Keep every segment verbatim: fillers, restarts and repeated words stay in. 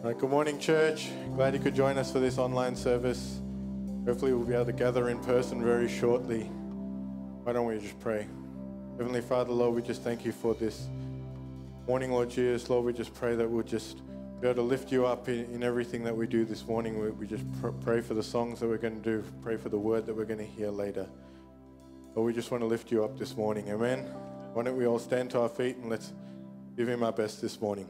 Right, good morning, church. Glad you could join us for this online service. Hopefully we'll be able to gather in person very shortly. Why don't we just pray? Heavenly Father, Lord, we just thank you for this morning, Lord Jesus. Lord, we just pray that we'll just be able to lift you up in, in everything that we do this morning. We, we just pr- pray for the songs that we're going to do, pray for the word that we're going to hear later. Lord, we just want to lift you up this morning. Amen. Why don't we all stand to our feet and let's give him our best this morning.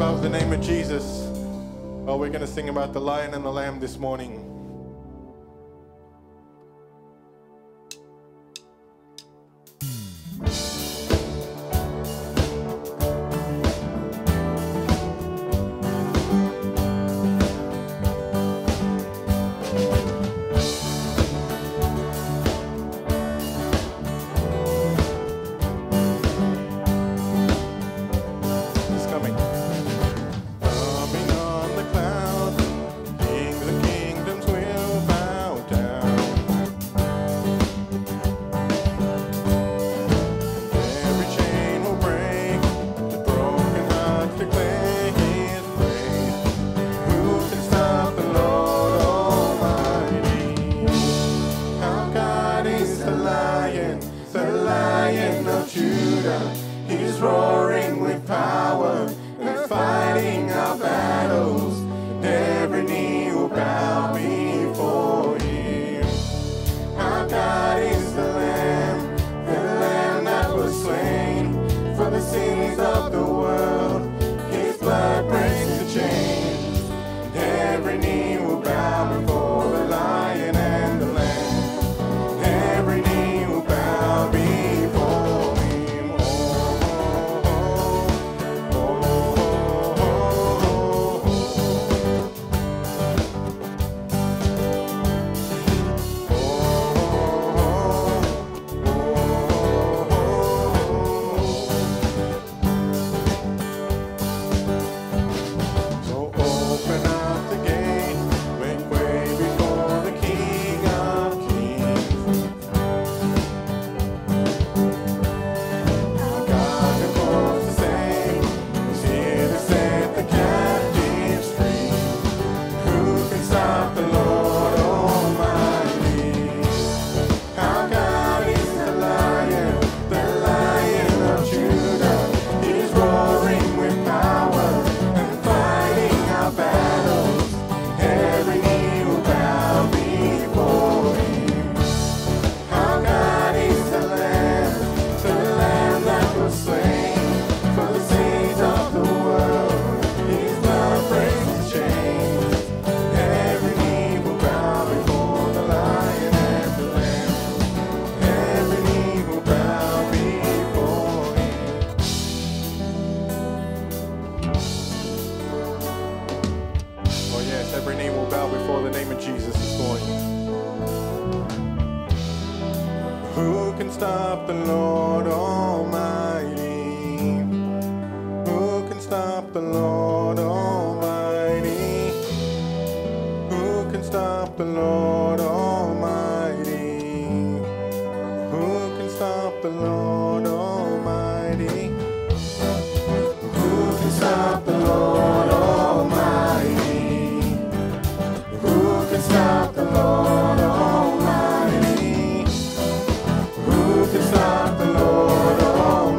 above the name of Jesus. Oh, we're going to sing about the Lion and the Lamb this morning. Stop the Lord, oh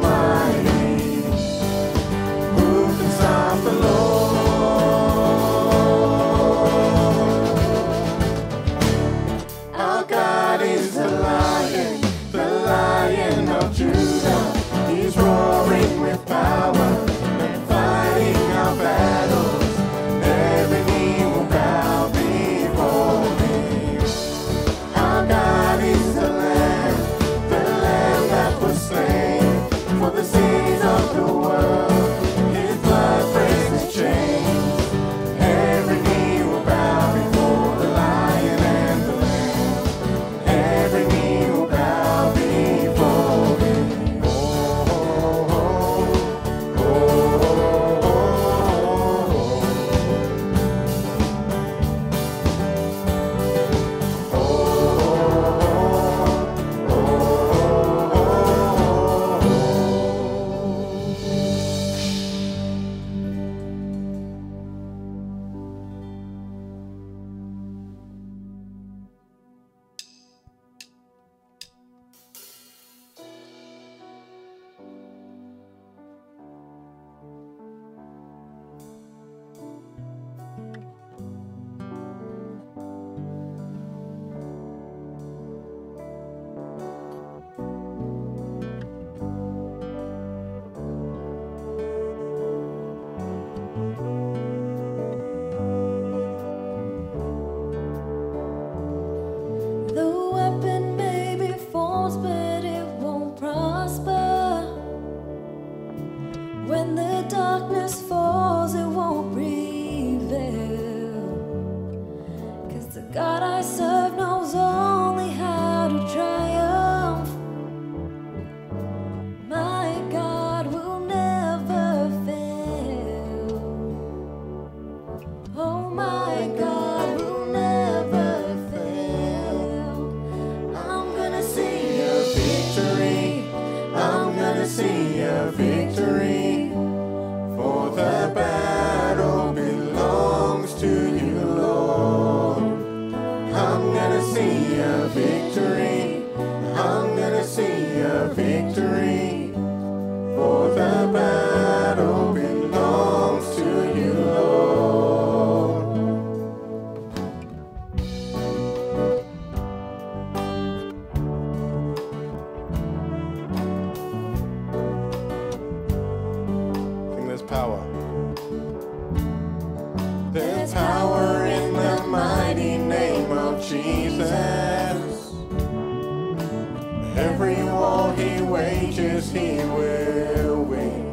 Every war he wages, he will win.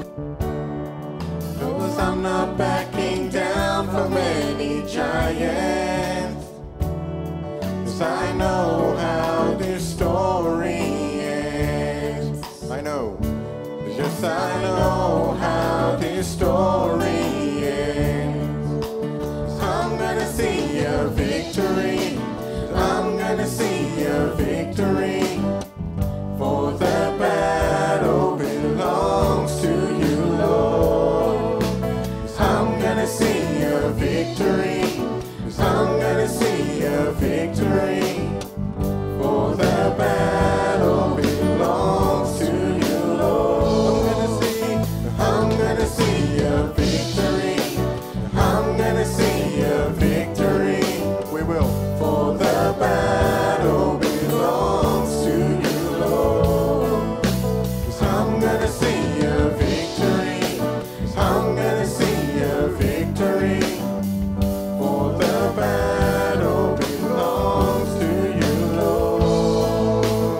'Cause I'm not backing down from any giants. 'Cause I know how this story ends. I know. Yes, I know how this story ends. I'm gonna see a victory. I'm gonna see a victory. For the battle belongs to you, Lord. I'm gonna see a victory. I'm gonna see a victory. For the battle belongs to you, Lord. I'm gonna see, I'm gonna see a victory. I'm gonna see a victory. We will. For the battle belongs to you, Lord. 'Cause I'm gonna see a victory. I'm gonna see a victory. For the battle belongs to you, Lord.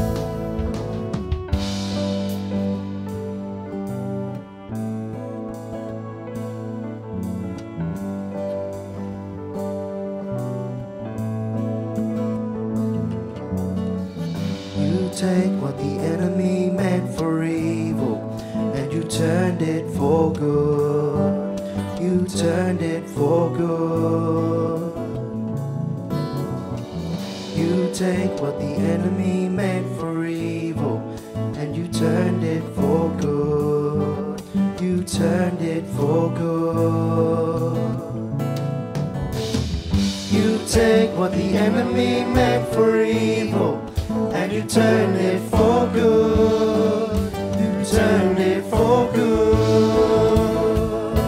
You take what the enemy meant for evil, and you turned it for good. You turned it for good. You take what the enemy meant for evil, and you turned it for good. You turned it for good. You take what the enemy meant for evil, and you turn it for good. You turn it for good.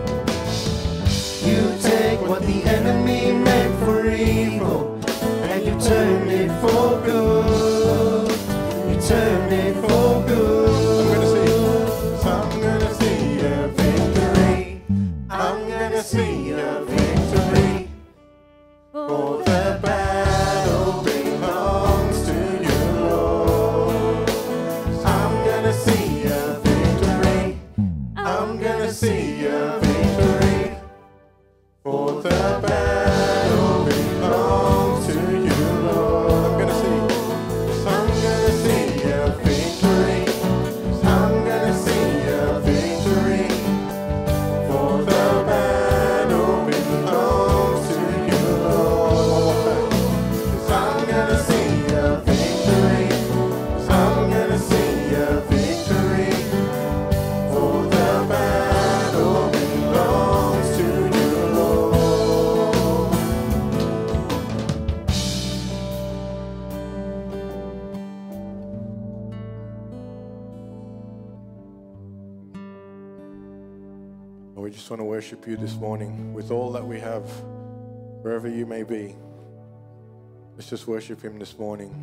You take what the enemy meant for evil, and you turn it for good. You turn it for good. I'm gonna see, I'm gonna see a victory. I'm gonna see a victory. For the battle belongs to you, Lord. I'm gonna see a victory. I'm gonna see a victory. For the battle belongs to you, Lord. I'm gonna see. I'm gonna see a victory. I'm gonna see a victory. For the battle belongs to you, Lord. One more time. 'Cause I'm gonna see a victory. 'Cause I'm gonna see a victory. For the battle belongs to you, Lord. We just want to worship you this morning with all that we have, wherever you may be. Let's just worship him this morning.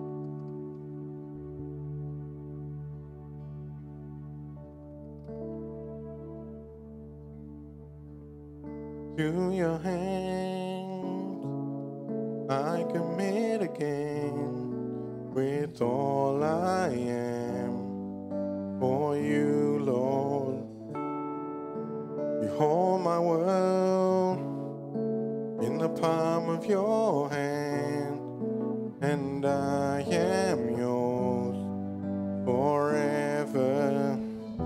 To your hands I commit again, with all I am for you, Lord. You hold my world in the palm of your hand, and I am yours forever.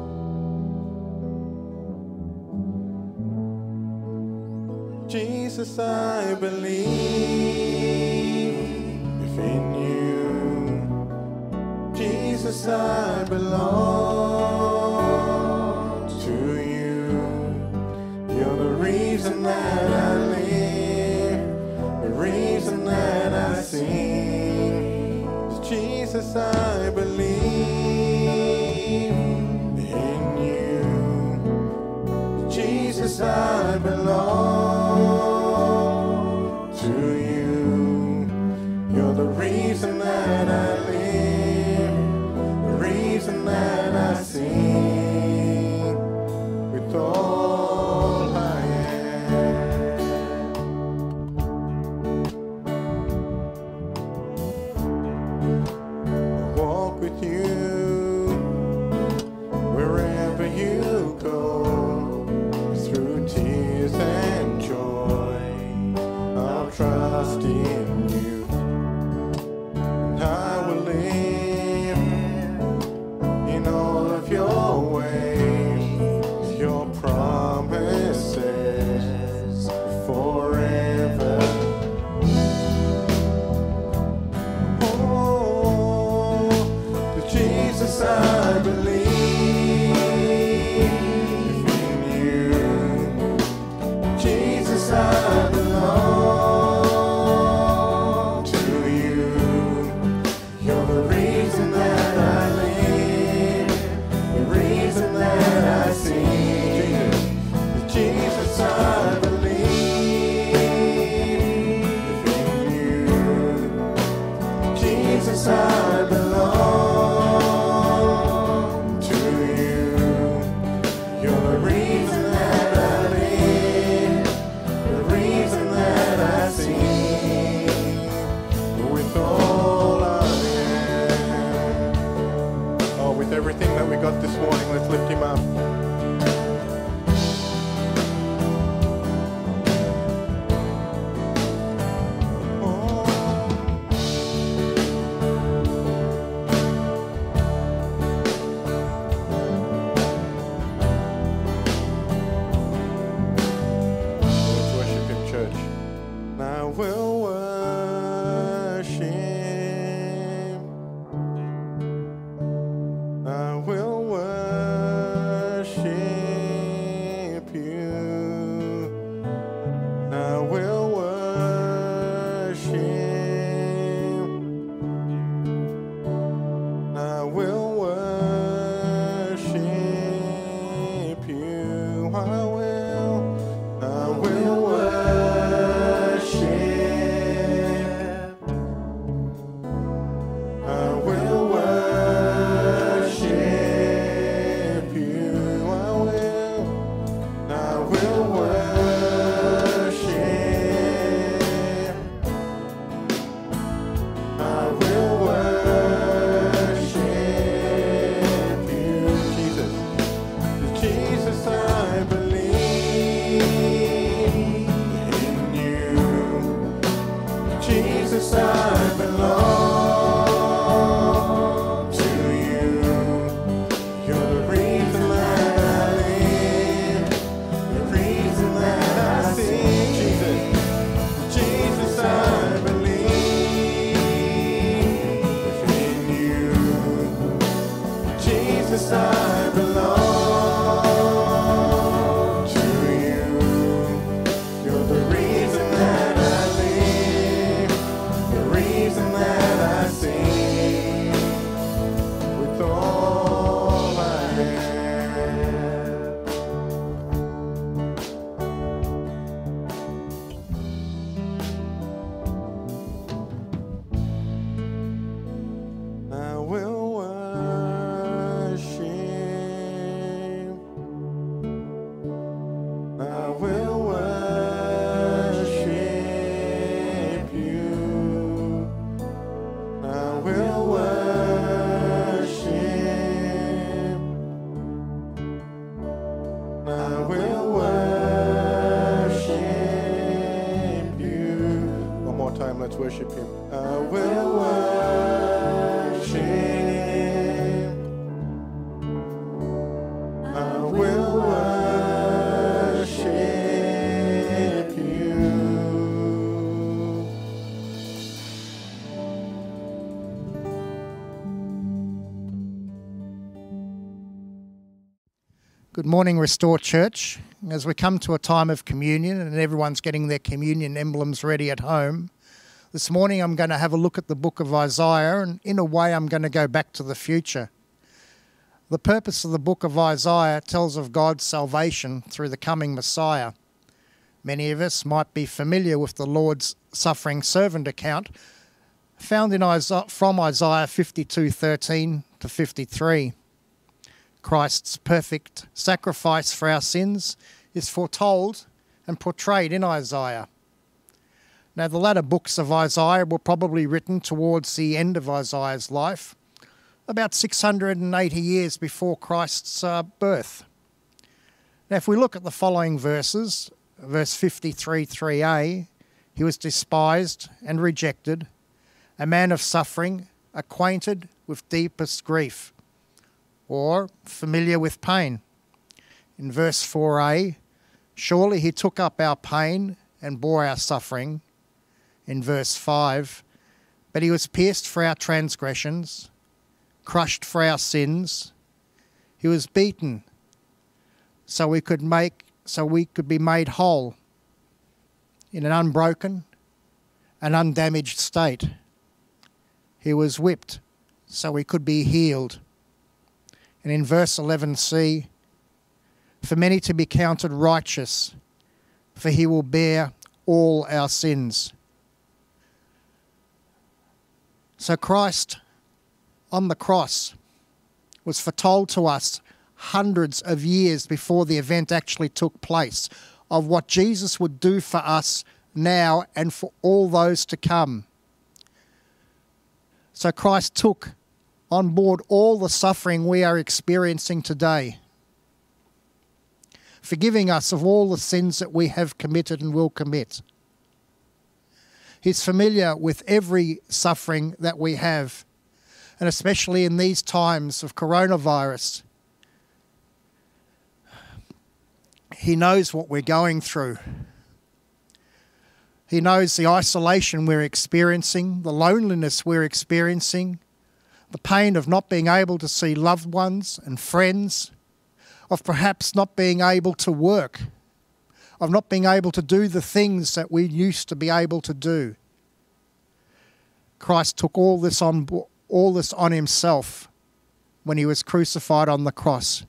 Jesus, I believe in you. Jesus, I belong to you. You're the reason that I live, the reason that I sing. Jesus, I believe in you. Jesus, I belong to you. You're the reason that I live, the reason that I sing, with all I am. Jesus, I belong to you. You're the reason that I live, the reason that I sing. With all I am, oh, with everything that we got this morning, let's lift him up. Worship him. I will worship. I will worship you. Good morning, Restore Church. As we come to a time of communion and everyone's getting their communion emblems ready at home, this morning I'm going to have a look at the book of Isaiah, and in a way I'm going to go back to the future. The purpose of the book of Isaiah tells of God's salvation through the coming Messiah. Many of us might be familiar with the Lord's suffering servant account found in Isaiah, from Isaiah fifty-two thirteen to fifty-three. Christ's perfect sacrifice for our sins is foretold and portrayed in Isaiah. Now, the latter books of Isaiah were probably written towards the end of Isaiah's life, about six hundred eighty years before Christ's uh, birth. Now, if we look at the following verses, verse fifty-three three a, he was despised and rejected, a man of suffering, acquainted with deepest grief, or familiar with pain. In verse four a, surely he took up our pain and bore our suffering. In verse five, but he was pierced for our transgressions, crushed for our sins. He was beaten so we could make so we could be made whole in an unbroken and undamaged state. He was whipped so we could be healed. And in verse eleven c, for many to be counted righteous, for he will bear all our sins. So Christ on the cross was foretold to us hundreds of years before the event actually took place of what Jesus would do for us now and for all those to come. So Christ took on board all the suffering we are experiencing today, forgiving us of all the sins that we have committed and will commit. He's familiar with every suffering that we have, and especially in these times of coronavirus. He knows what we're going through. He knows the isolation we're experiencing, the loneliness we're experiencing, the pain of not being able to see loved ones and friends, of perhaps not being able to work, of not being able to do the things that we used to be able to do. Christ took all this on, all this on himself when he was crucified on the cross.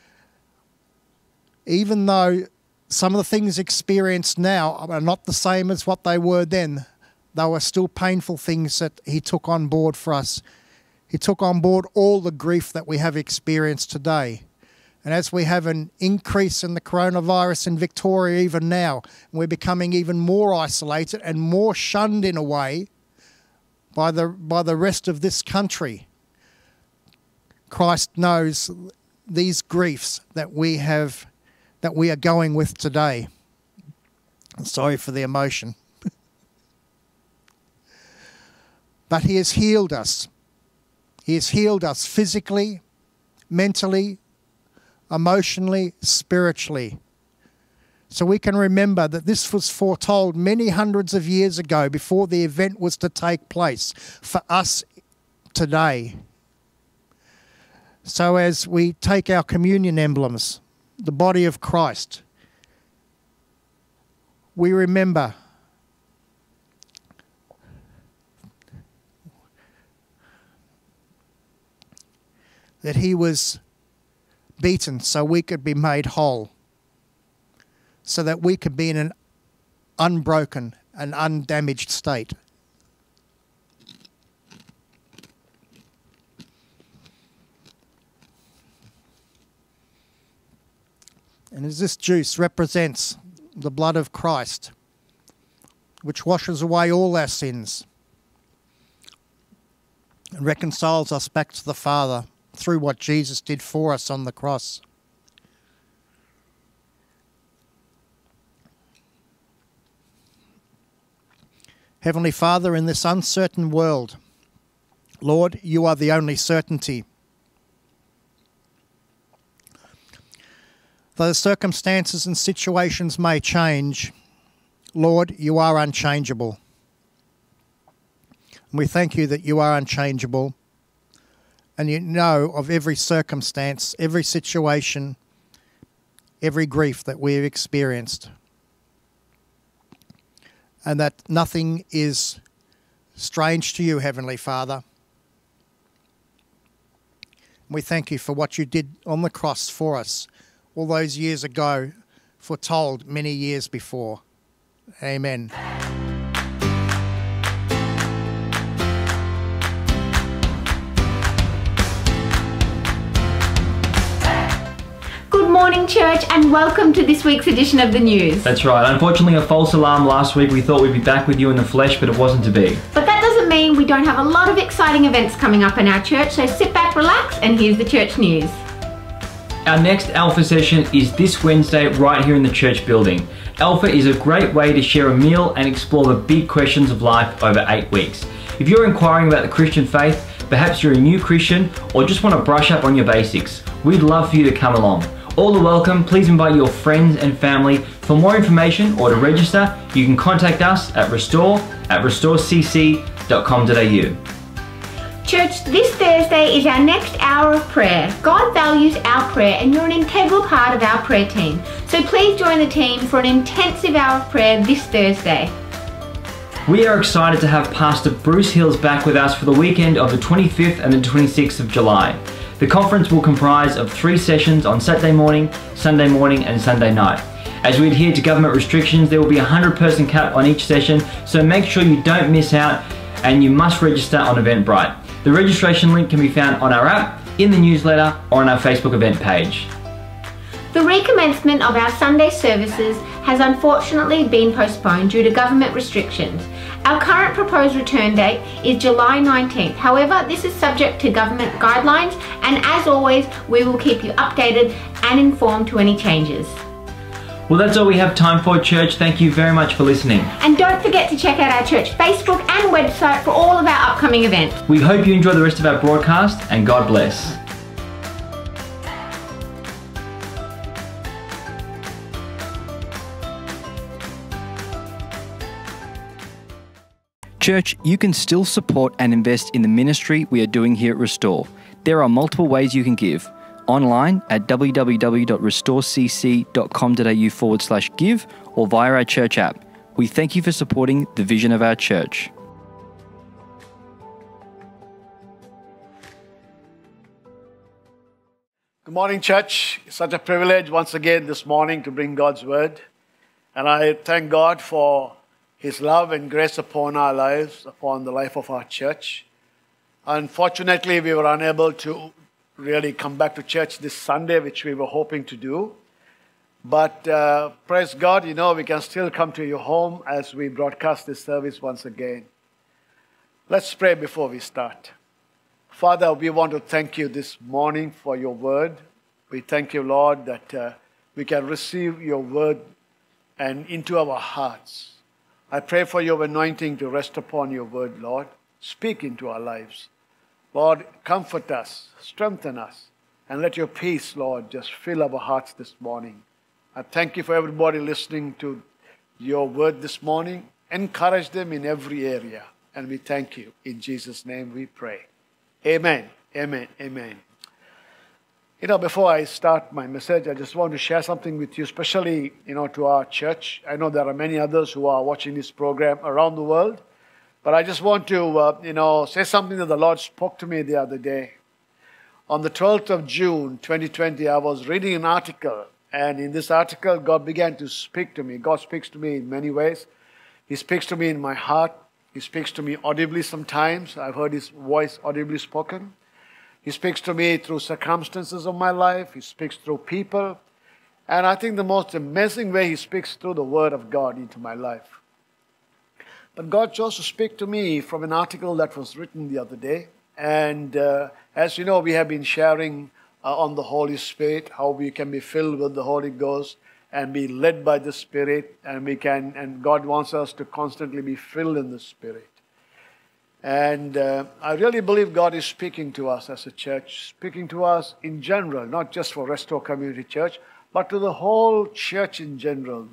Even though some of the things experienced now are not the same as what they were then, they were still painful things that he took on board for us. He took on board all the grief that we have experienced today. And as we have an increase in the coronavirus in Victoria even now, we're becoming even more isolated and more shunned in a way by the, by the rest of this country. Christ knows these griefs that we have, that we are going with today. I'm sorry for the emotion. But he has healed us. He has healed us physically, mentally, emotionally, spiritually. So we can remember that this was foretold many hundreds of years ago before the event was to take place for us today. So as we take our communion emblems, the body of Christ, we remember that he was beaten so we could be made whole, so that we could be in an unbroken and undamaged state. And as this juice represents the blood of Christ, which washes away all our sins and reconciles us back to the Father through what Jesus did for us on the cross. Heavenly Father, in this uncertain world, Lord, you are the only certainty. Though the circumstances and situations may change, Lord, you are unchangeable. And we thank you that you are unchangeable, and you know of every circumstance, every situation, every grief that we have experienced, and that nothing is strange to you, Heavenly Father. We thank you for what you did on the cross for us all those years ago, foretold many years before. Amen. Good morning, church, and welcome to this week's edition of the news. That's right. Unfortunately, a false alarm last week. We thought we'd be back with you in the flesh, but it wasn't to be. But that doesn't mean we don't have a lot of exciting events coming up in our church, so sit back, relax, and here's the church news. Our next Alpha session is this Wednesday right here in the church building. Alpha is a great way to share a meal and explore the big questions of life over eight weeks. If you're inquiring about the Christian faith, perhaps you're a new Christian, or just want to brush up on your basics, we'd love for you to come along. All are welcome. Please invite your friends and family. For more information or to register, you can contact us at restore at restore c c dot com dot a u. Church, this Thursday is our next hour of prayer. God values our prayer, and you're an integral part of our prayer team. So please join the team for an intensive hour of prayer this Thursday. We are excited to have Pastor Bruce Hills back with us for the weekend of the twenty-fifth and the twenty-sixth of July. The conference will comprise of three sessions on Saturday morning, Sunday morning and Sunday night. As we adhere to government restrictions, there will be a one hundred person cap on each session, so make sure you don't miss out. and you must register on Eventbrite. The registration link can be found on our app, in the newsletter, or on our Facebook event page. The recommencement of our Sunday services has unfortunately been postponed due to government restrictions. Our current proposed return date is July nineteenth. However, this is subject to government guidelines, and as always, we will keep you updated and informed to any changes. Well, that's all we have time for, church. Thank you very much for listening. And don't forget to check out our church Facebook and website for all of our upcoming events. We hope you enjoy the rest of our broadcast, and God bless. Church, you can still support and invest in the ministry we are doing here at Restore. There are multiple ways you can give. Online at w w w dot restore c c dot com dot a u forward slash give or via our church app. We thank you for supporting the vision of our church. Good morning, church. It's such a privilege once again this morning to bring God's word. And I thank God for His love and grace upon our lives, upon the life of our church. Unfortunately, we were unable to really come back to church this Sunday, which we were hoping to do. But uh, praise God, you know, we can still come to your home as we broadcast this service once again. Let's pray before we start. Father, we want to thank you this morning for your word. We thank you, Lord, that uh, we can receive your word and into our hearts. I pray for your anointing to rest upon your word, Lord. Speak into our lives. Lord, comfort us, strengthen us, and let your peace, Lord, just fill our hearts this morning. I thank you for everybody listening to your word this morning. Encourage them in every area, and we thank you. In Jesus' name we pray. Amen, amen, amen. You know, before I start my message, I just want to share something with you, especially, you know, to our church. I know there are many others who are watching this program around the world, but I just want to, uh, you know, say something that the Lord spoke to me the other day. On the twelfth of June, twenty twenty, I was reading an article, and in this article, God began to speak to me. God speaks to me in many ways. He speaks to me in my heart. He speaks to me audibly sometimes. I've heard His voice audibly spoken. He speaks to me through circumstances of my life. He speaks through people. And I think the most amazing way He speaks through the Word of God into my life. But God chose to speak to me from an article that was written the other day. And uh, as you know, we have been sharing uh, on the Holy Spirit, how we can be filled with the Holy Ghost and be led by the Spirit. And we can, and God wants us to constantly be filled in the Spirit. And uh, I really believe God is speaking to us as a church, speaking to us in general, not just for Restore Community Church, but to the whole church in general.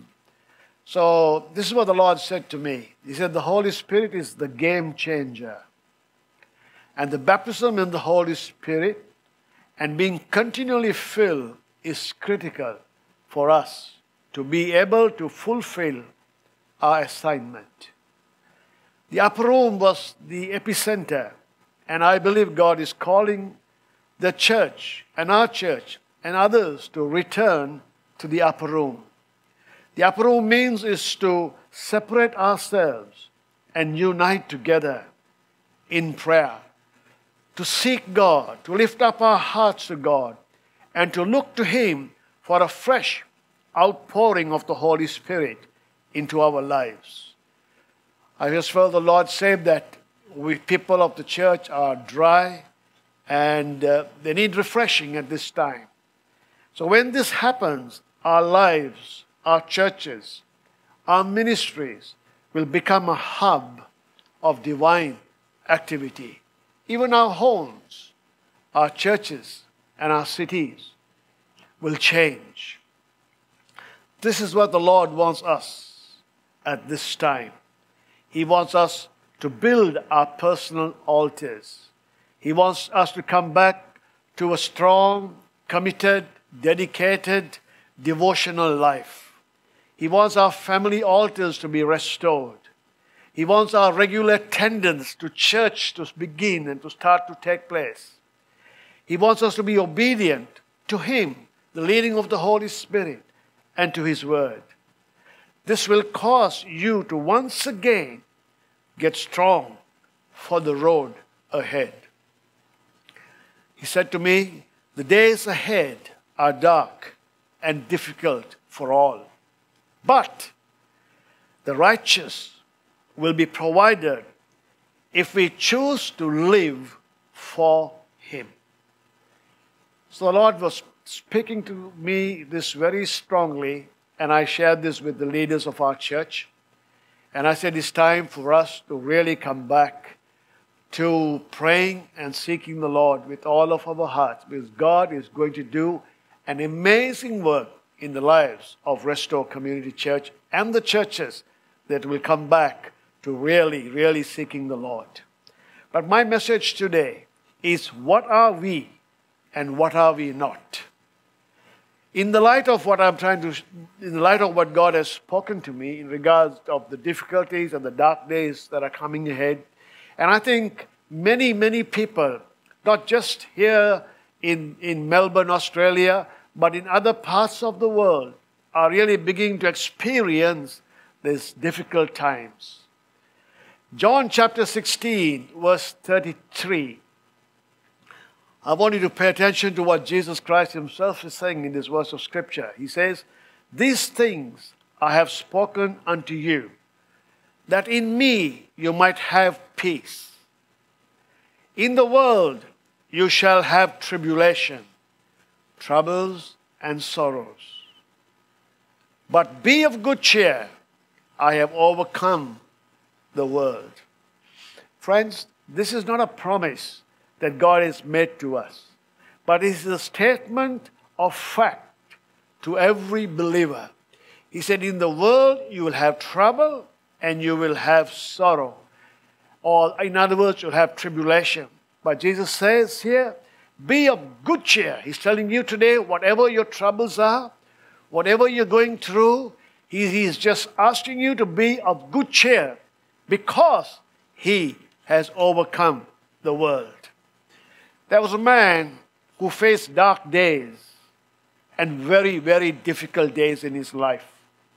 So this is what the Lord said to me. He said, the Holy Spirit is the game changer. And the baptism in the Holy Spirit and being continually filled is critical for us to be able to fulfill our assignment. The upper room was the epicenter, and I believe God is calling the church and our church and others to return to the upper room. The upper room means is to separate ourselves and unite together in prayer, to seek God, to lift up our hearts to God, and to look to Him for a fresh outpouring of the Holy Spirit into our lives. I just felt the Lord say that we people of the church are dry and uh, they need refreshing at this time. So when this happens, our lives, our churches, our ministries will become a hub of divine activity. Even our homes, our churches, and our cities will change. This is what the Lord wants us at this time. He wants us to build our personal altars. He wants us to come back to a strong, committed, dedicated, devotional life. He wants our family altars to be restored. He wants our regular attendance to church to begin and to start to take place. He wants us to be obedient to Him, the leading of the Holy Spirit, and to His Word. This will cause you to once again get strong for the road ahead. He said to me, the days ahead are dark and difficult for all, but the righteous will be provided if we choose to live for Him. So the Lord was speaking to me this very strongly, and I shared this with the leaders of our church. And I said it's time for us to really come back to praying and seeking the Lord with all of our hearts, because God is going to do an amazing work in the lives of Restore Community Church and the churches that will come back to really, really seeking the Lord. But my message today is, what are we and what are we not? In the light of what I'm trying to, in the light of what God has spoken to me in regards of the difficulties and the dark days that are coming ahead, and I think many, many people, not just here in, in Melbourne, Australia, but in other parts of the world, are really beginning to experience these difficult times. John chapter sixteen, verse thirty-three. I want you to pay attention to what Jesus Christ Himself is saying in this verse of Scripture. He says, these things I have spoken unto you, that in me you might have peace. In the world you shall have tribulation, troubles and sorrows. But be of good cheer, I have overcome the world. Friends, this is not a promise that God has made to us, but it is a statement of fact to every believer. He said, in the world you will have trouble and you will have sorrow. Or in other words, you'll have tribulation. But Jesus says here, be of good cheer. He's telling you today, whatever your troubles are, whatever you're going through, he, He's just asking you to be of good cheer because He has overcome the world. There was a man who faced dark days and very, very difficult days in his life.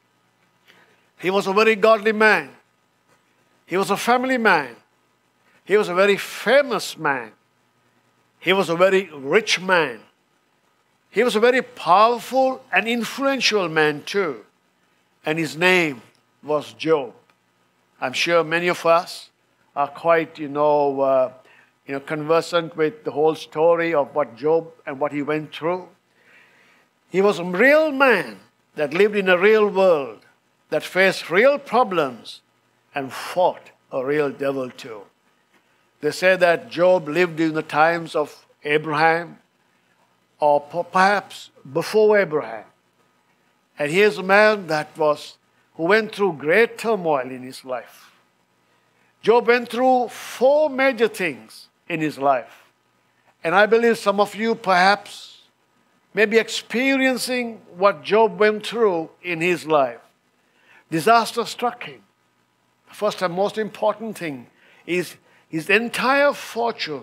He was a very godly man. He was a family man. He was a very famous man. He was a very rich man. He was a very powerful and influential man too. And his name was Job. I'm sure many of us are quite, you know, uh, you know, conversant with the whole story of what Job and what he went through. He was a real man that lived in a real world, that faced real problems and fought a real devil too. They say that Job lived in the times of Abraham, or perhaps before Abraham. And here's a man that was, who went through great turmoil in his life. Job went through four major things in his life. And I believe some of you perhaps may be experiencing what Job went through in his life. Disaster struck him. The first and most important thing is his entire fortune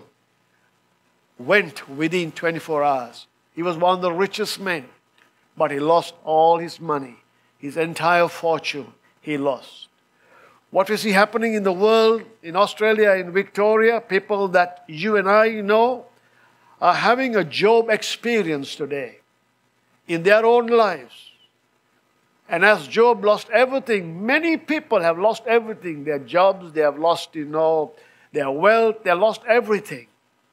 went within twenty-four hours. He was one of the richest men, but he lost all his money. His entire fortune he lost. What is happening in the world, in Australia, in Victoria, people that you and I know are having a Job experience today in their own lives. And as Job lost everything, many people have lost everything. Their jobs, they have lost, you know, their wealth, they have lost everything.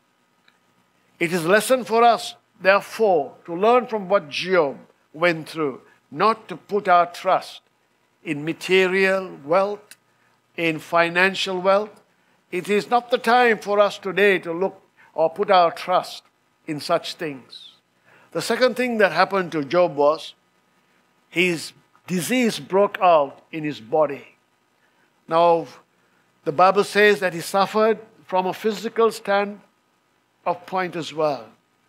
It is a lesson for us, therefore, to learn from what Job went through, not to put our trust in material wealth, in financial wealth. It is not the time for us today to look or put our trust in such things. The second thing that happened to Job was his disease broke out in his body. Now, the Bible says that he suffered from a physical stand of point as well.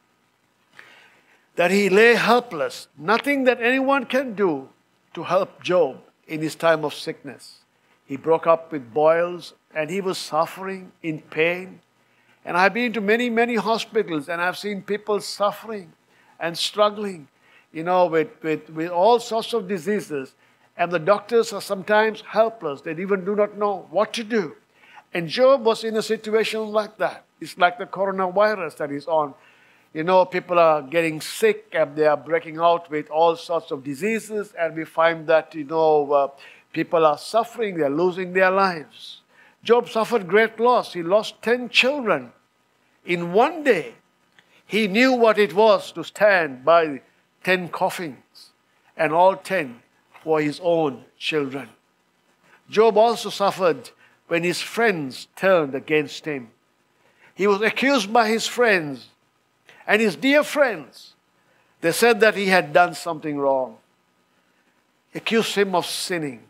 That he lay helpless. Nothing that anyone can do to help Job in his time of sickness. He broke up with boils and he was suffering in pain. And I've been to many, many hospitals and I've seen people suffering and struggling, you know, with, with, with all sorts of diseases. And the doctors are sometimes helpless. They even do not know what to do. And Job was in a situation like that. It's like the coronavirus that is on. You know, people are getting sick and they are breaking out with all sorts of diseases, and we find that, you know, uh, people are suffering, they are losing their lives. Job suffered great loss. He lost ten children in one day. He knew what it was to stand by ten coffins, and all ten were his own children. Job also suffered when his friends turned against him. He was accused by his friends, and his dear friends. They said that he had done something wrong, accused him of sinning.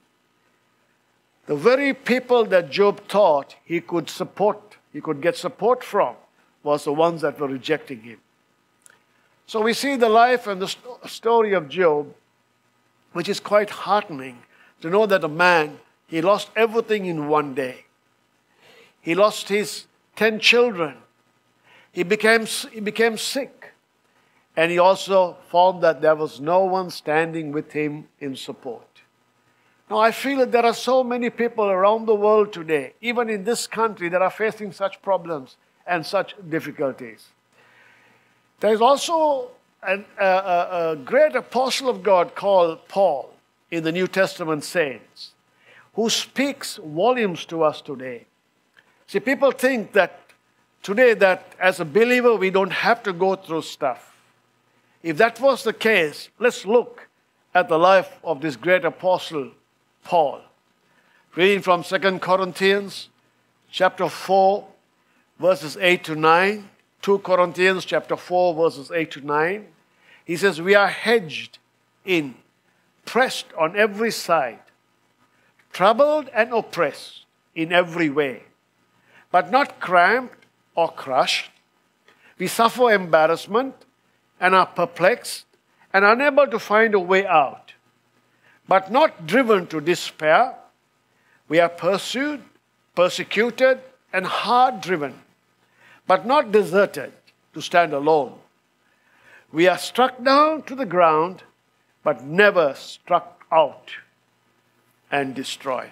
The very people that Job thought he could support, he could get support from, was the ones that were rejecting him. So we see the life and the st- story of Job, which is quite heartening to know that a man, he lost everything in one day. He lost his ten children. He became, he became sick. And he also found that there was no one standing with him in support. Now, I feel that there are so many people around the world today, even in this country, that are facing such problems and such difficulties. There is also an, a, a, a great apostle of God called Paul in the New Testament saints, who speaks volumes to us today. See, people think that today that as a believer we don't have to go through stuff. If that was the case, let's look at the life of this great apostle, Paul. Reading from Second Corinthians chapter four, verses eight to nine. Second Corinthians chapter four, verses eight to nine. He says, we are hedged in, pressed on every side, troubled and oppressed in every way, but not cramped or crushed. We suffer embarrassment and are perplexed and unable to find a way out, but not driven to despair. We are pursued, persecuted, and hard driven, but not deserted to stand alone. We are struck down to the ground, but never struck out and destroyed.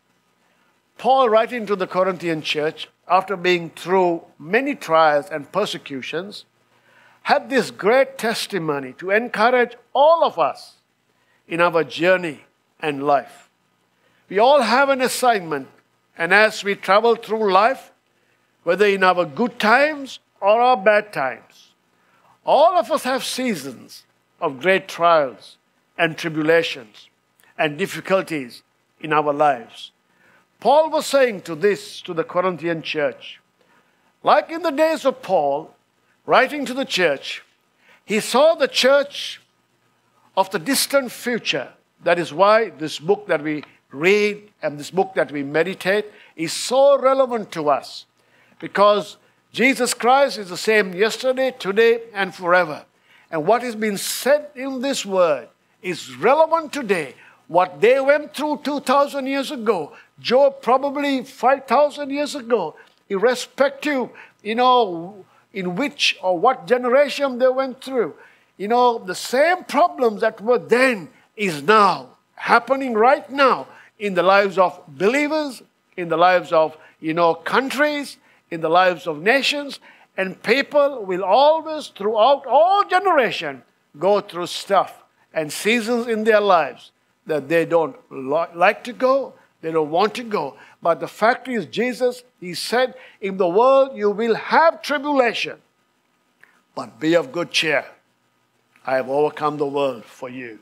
Paul, writing to the Corinthian church, after being through many trials and persecutions, had this great testimony to encourage all of us in our journey and life. We all have an assignment, and as we travel through life, whether in our good times or our bad times, all of us have seasons of great trials and tribulations and difficulties in our lives. Paul was saying to this, to the Corinthian church, like in the days of Paul, writing to the church, he saw the church of the distant future. That is why this book that we read and this book that we meditate is so relevant to us, because Jesus Christ is the same yesterday, today, and forever. And what has been said in this word is relevant today. What they went through two thousand years ago, Job probably five thousand years ago, irrespective, you know, in which or what generation they went through. You know, the same problems that were then is now happening right now in the lives of believers, in the lives of, you know, countries, in the lives of nations, and people will always, throughout all generations, go through stuff and seasons in their lives that they don't li- like to go, they don't want to go. But the fact is, Jesus, he said, in the world you will have tribulation, but be of good cheer. I have overcome the world for you.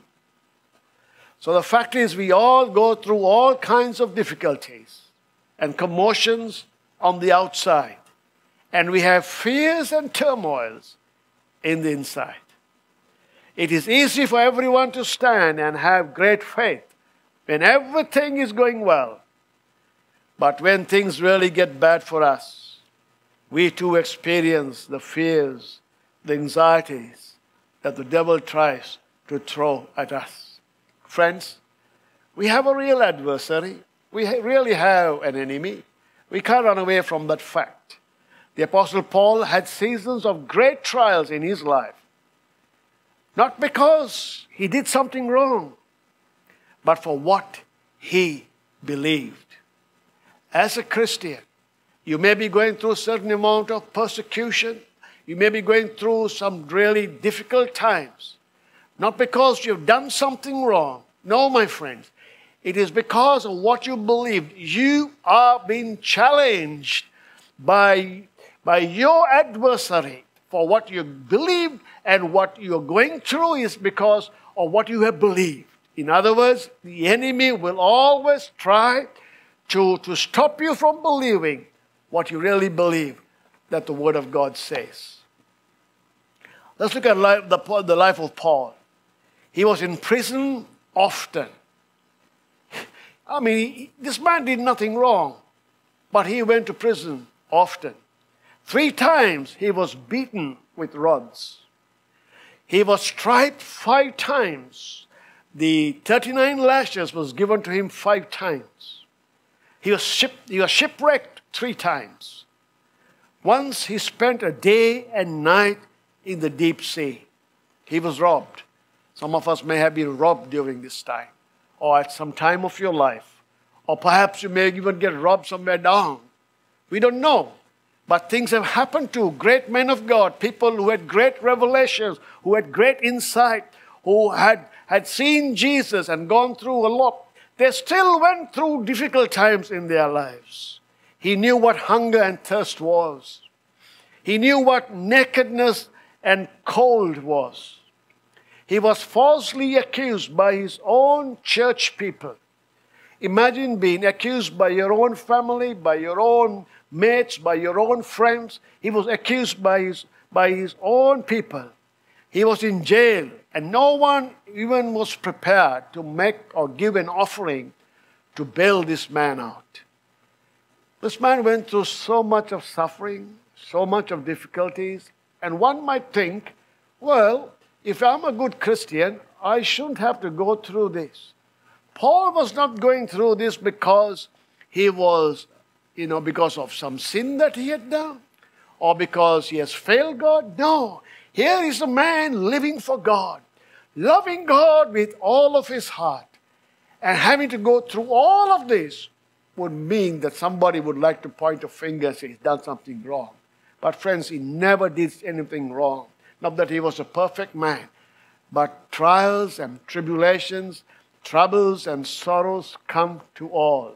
So the fact is, we all go through all kinds of difficulties and commotions on the outside. And we have fears and turmoils in the inside. It is easy for everyone to stand and have great faith when everything is going well. But when things really get bad for us, we too experience the fears, the anxieties that the devil tries to throw at us. Friends, we have a real adversary. We really have an enemy. We can't run away from that fact. The Apostle Paul had seasons of great trials in his life. Not because he did something wrong, but for what he believed. As a Christian, You may be going through a certain amount of persecution. You may be going through some really difficult times. Not because you've done something wrong. No, my friends. It is because of what you believed. You are being challenged by, by your adversary for what you believed, and what you're going through is because of what you have believed. In other words, the enemy will always try to, to stop you from believing what you really believe that the Word of God says. Let's look at life, the, the life of Paul. He was in prison often. I mean, he, this man did nothing wrong, but he went to prison often. Three times he was beaten with rods. He was striped five times. The thirty-nine lashes was given to him five times. He was, ship, he was shipwrecked three times. Once he spent a day and night in the deep sea. He was robbed. Some of us may have been robbed during this time, or at some time of your life. Or perhaps you may even get robbed somewhere down. We don't know. But things have happened to great men of God, people who had great revelations, who had great insight, who had, had seen Jesus and gone through a lot. They still went through difficult times in their lives. He knew what hunger and thirst was. He knew what nakedness and cold was. He was falsely accused by his own church people. Imagine being accused by your own family, by your own mates, by your own friends. He was accused by his, by his own people. He was in jail, and no one even was prepared to make or give an offering to bail this man out. This man went through so much of suffering, so much of difficulties, and one might think, well, if I'm a good Christian, I shouldn't have to go through this. Paul was not going through this because he was, you know, because of some sin that he had done, or because he has failed God. No, here is a man living for God, loving God with all of his heart, and having to go through all of this would mean that somebody would like to point a finger and say he's done something wrong. But friends, he never did anything wrong. Not that he was a perfect man, but trials and tribulations, troubles and sorrows come to all.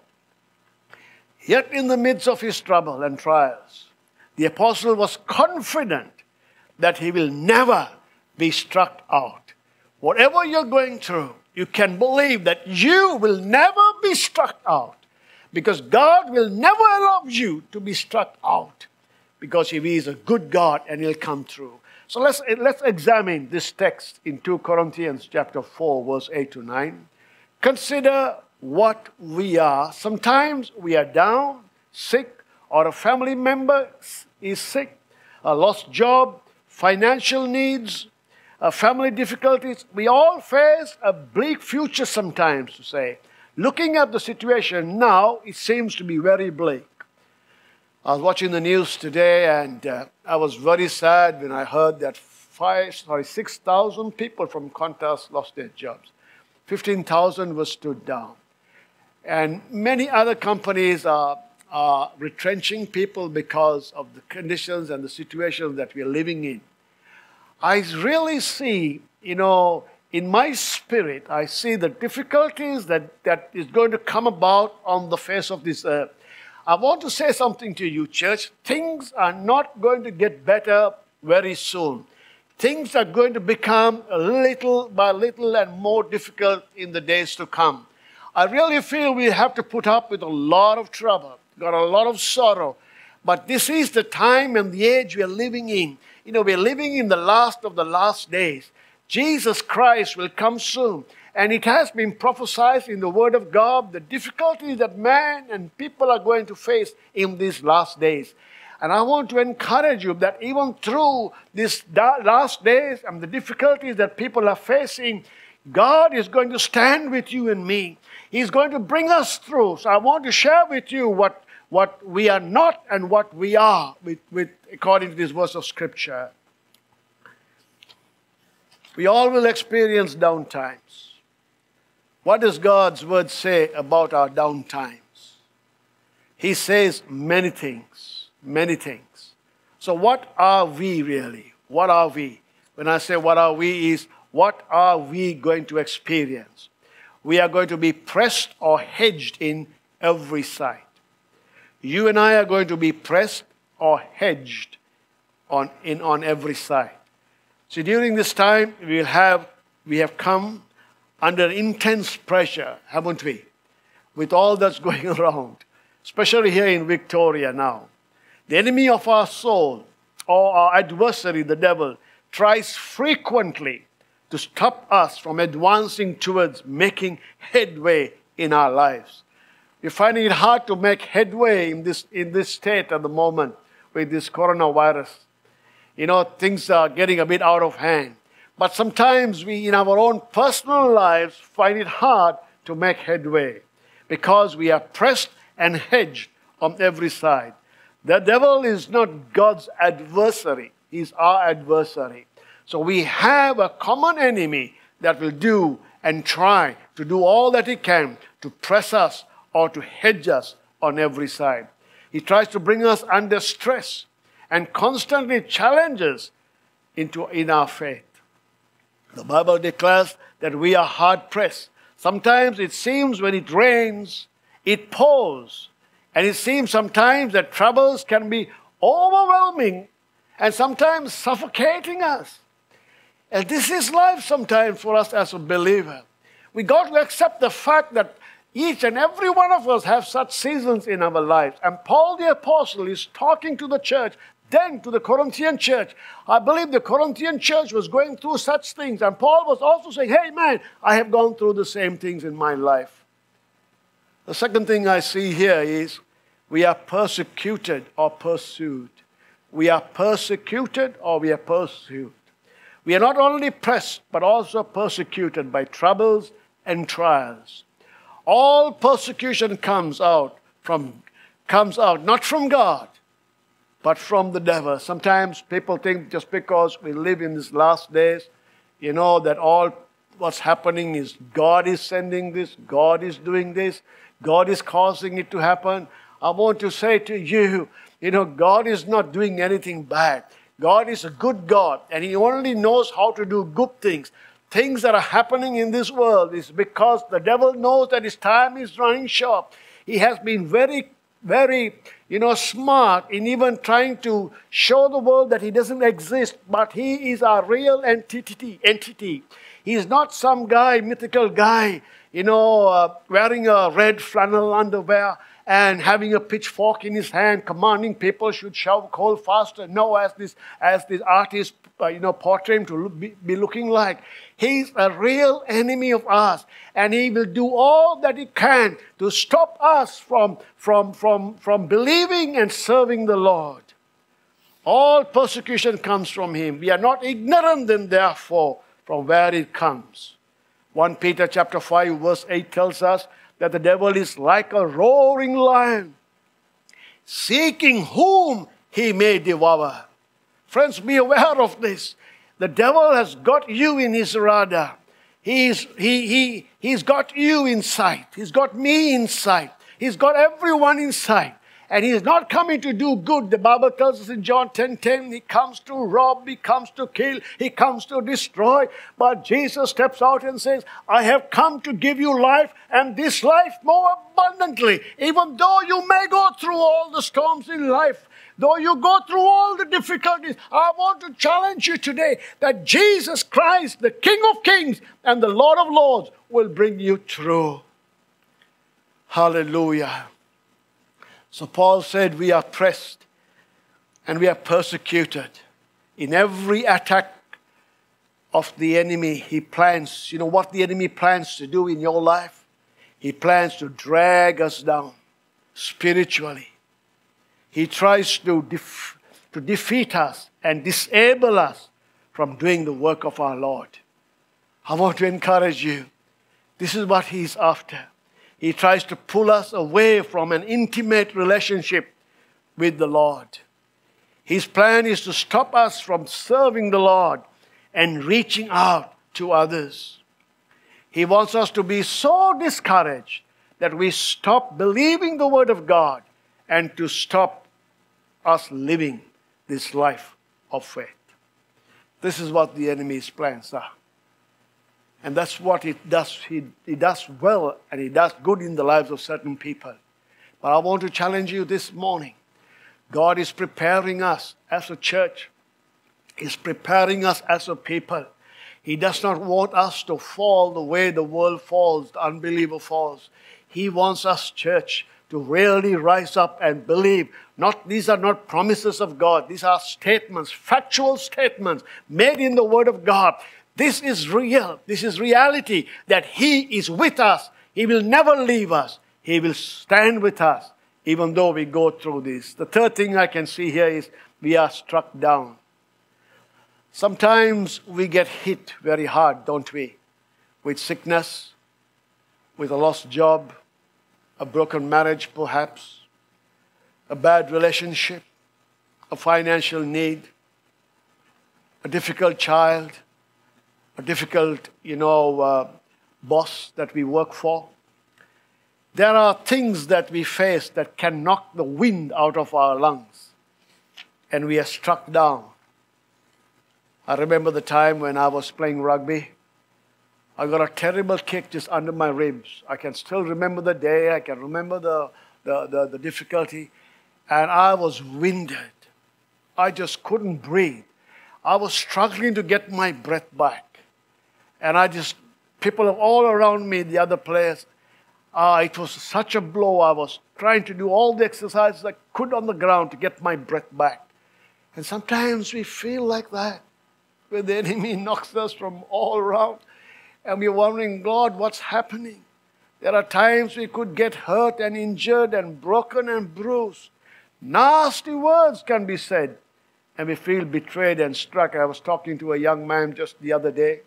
Yet in the midst of his trouble and trials, the apostle was confident that he will never be struck out. Whatever you're going through, you can believe that you will never be struck out, because God will never allow you to be struck out, because He is a good God and He'll come through. So let's, let's examine this text in Second Corinthians chapter four, verse eight to nine. Consider what we are. Sometimes we are down, sick, or a family member is sick, a lost job, financial needs, uh, family difficulties. We all face a bleak future sometimes, to say. Looking at the situation now, it seems to be very bleak. I was watching the news today, and uh, I was very sad when I heard that five, sorry, six thousand people from Qantas lost their jobs. fifteen thousand were stood down. And many other companies are, are retrenching people because of the conditions and the situations that we are living in. I really see, you know, in my spirit, I see the difficulties that, that is going to come about on the face of this earth. I want to say something to you, church. Things are not going to get better very soon. Things are going to become a little by little and more difficult in the days to come. I really feel we have to put up with a lot of trouble, got a lot of sorrow. But this is the time and the age we are living in. You know, we are living in the last of the last days. Jesus Christ will come soon. And it has been prophesied in the Word of God, the difficulties that man and people are going to face in these last days. And I want to encourage you that even through these last days and the difficulties that people are facing, God is going to stand with you and me. He's going to bring us through. So I want to share with you what, what we are not and what we are, with, with, according to this verse of Scripture. We all will experience down times. What does God's Word say about our down times? he says many things, many things. So what are we really? What are we? When I say what are we is, what are we going to experience? We are going to be pressed or hedged in every side. You and I are going to be pressed or hedged on, in, on every side. So during this time, we'll have, we have come under intense pressure, haven't we? With all that's going around, especially here in Victoria now. The enemy of our soul, or our adversary, the devil, tries frequently to stop us from advancing towards making headway in our lives. We're finding it hard to make headway in this, in this state at the moment with this coronavirus. You know, things are getting a bit out of hand. But sometimes we, in our own personal lives, find it hard to make headway because we are pressed and hedged on every side. The devil is not God's adversary. He's our adversary. So we have a common enemy that will do and try to do all that he can to press us or to hedge us on every side. He tries to bring us under stress and constantly challenges into in our faith. The Bible declares that we are hard pressed. Sometimes it seems when it rains, it pours. And it seems sometimes that troubles can be overwhelming and sometimes suffocating us. And this is life sometimes for us as a believer. We got to accept the fact that each and every one of us have such seasons in our lives. And Paul the Apostle is talking to the church, then to the Corinthian church. I believe the Corinthian church was going through such things. And Paul was also saying, hey man, I have gone through the same things in my life. The second thing I see here is we are persecuted or pursued. We are persecuted or we are pursued. We are not only pressed, but also persecuted by troubles and trials. All persecution comes out from, comes out not from God, but from the devil. Sometimes people think just because we live in these last days, you know, that all what's happening is God is sending this, God is doing this, God is causing it to happen. I want to say to you, you know, God is not doing anything bad. God is a good God, and He only knows how to do good things. Things that are happening in this world is because the devil knows that his time is running short. He has been very, very, you know, smart in even trying to show the world that he doesn't exist, but he is a real entity. entity. He is not some guy, mythical guy, you know, uh, wearing a red flannel underwear and having a pitchfork in his hand, commanding people should shove coal faster. No, as this, as this artist, uh, you know, portray him to look, be, be looking like. He's a real enemy of us, and he will do all that he can to stop us from, from, from, from believing and serving the Lord. All persecution comes from him. We are not ignorant then, therefore, from where it comes. First Peter chapter five, verse eight tells us that the devil is like a roaring lion, seeking whom he may devour. Friends, be aware of this. The devil has got you in his radar. He's, he, he, he's got you in sight. He's got me in sight. He's got everyone in sight. And he's not coming to do good. The Bible tells us in John ten ten, he comes to rob, he comes to kill, he comes to destroy. But Jesus steps out and says, I have come to give you life, and this life more abundantly. Even though you may go through all the storms in life, though you go through all the difficulties, I want to challenge you today that Jesus Christ, the King of Kings and the Lord of Lords, will bring you through. Hallelujah. So Paul said we are pressed and we are persecuted. In every attack of the enemy, he plans, you know what the enemy plans to do in your life? He plans to drag us down spiritually. He tries to, def- to defeat us and disable us from doing the work of our Lord. I want to encourage you. This is what he's after. He tries to pull us away from an intimate relationship with the Lord. His plan is to stop us from serving the Lord and reaching out to others. He wants us to be so discouraged that we stop believing the Word of God and to stop us living this life of faith. This is what the enemy's plans are. And that's what it does. He, he does well and he does good in the lives of certain people. But I want to challenge you this morning. God is preparing us as a church. He's preparing us as a people. He does not want us to fall the way the world falls, the unbeliever falls. He wants us, church, to really rise up and believe. Not, these are not promises of God. These are statements, factual statements made in the Word of God. This is real. This is reality, that He is with us. He will never leave us. He will stand with us, even though we go through this. The third thing I can see here is we are struck down. Sometimes we get hit very hard, don't we? With sickness, with a lost job, a broken marriage perhaps, a bad relationship, a financial need, a difficult child, a difficult, you know, uh, boss that we work for. There are things that we face that can knock the wind out of our lungs, and we are struck down. I remember the time when I was playing rugby. I got a terrible kick just under my ribs. I can still remember the day. I can remember the, the, the, the difficulty. And I was winded. I just couldn't breathe. I was struggling to get my breath back. And I just, people all around me, the other players, ah, it was such a blow. I was trying to do all the exercises I could on the ground to get my breath back. And sometimes we feel like that, where the enemy knocks us from all around. And we're wondering, God, what's happening? There are times we could get hurt and injured and broken and bruised. Nasty words can be said. And we feel betrayed and struck. I was talking to a young man just the other day.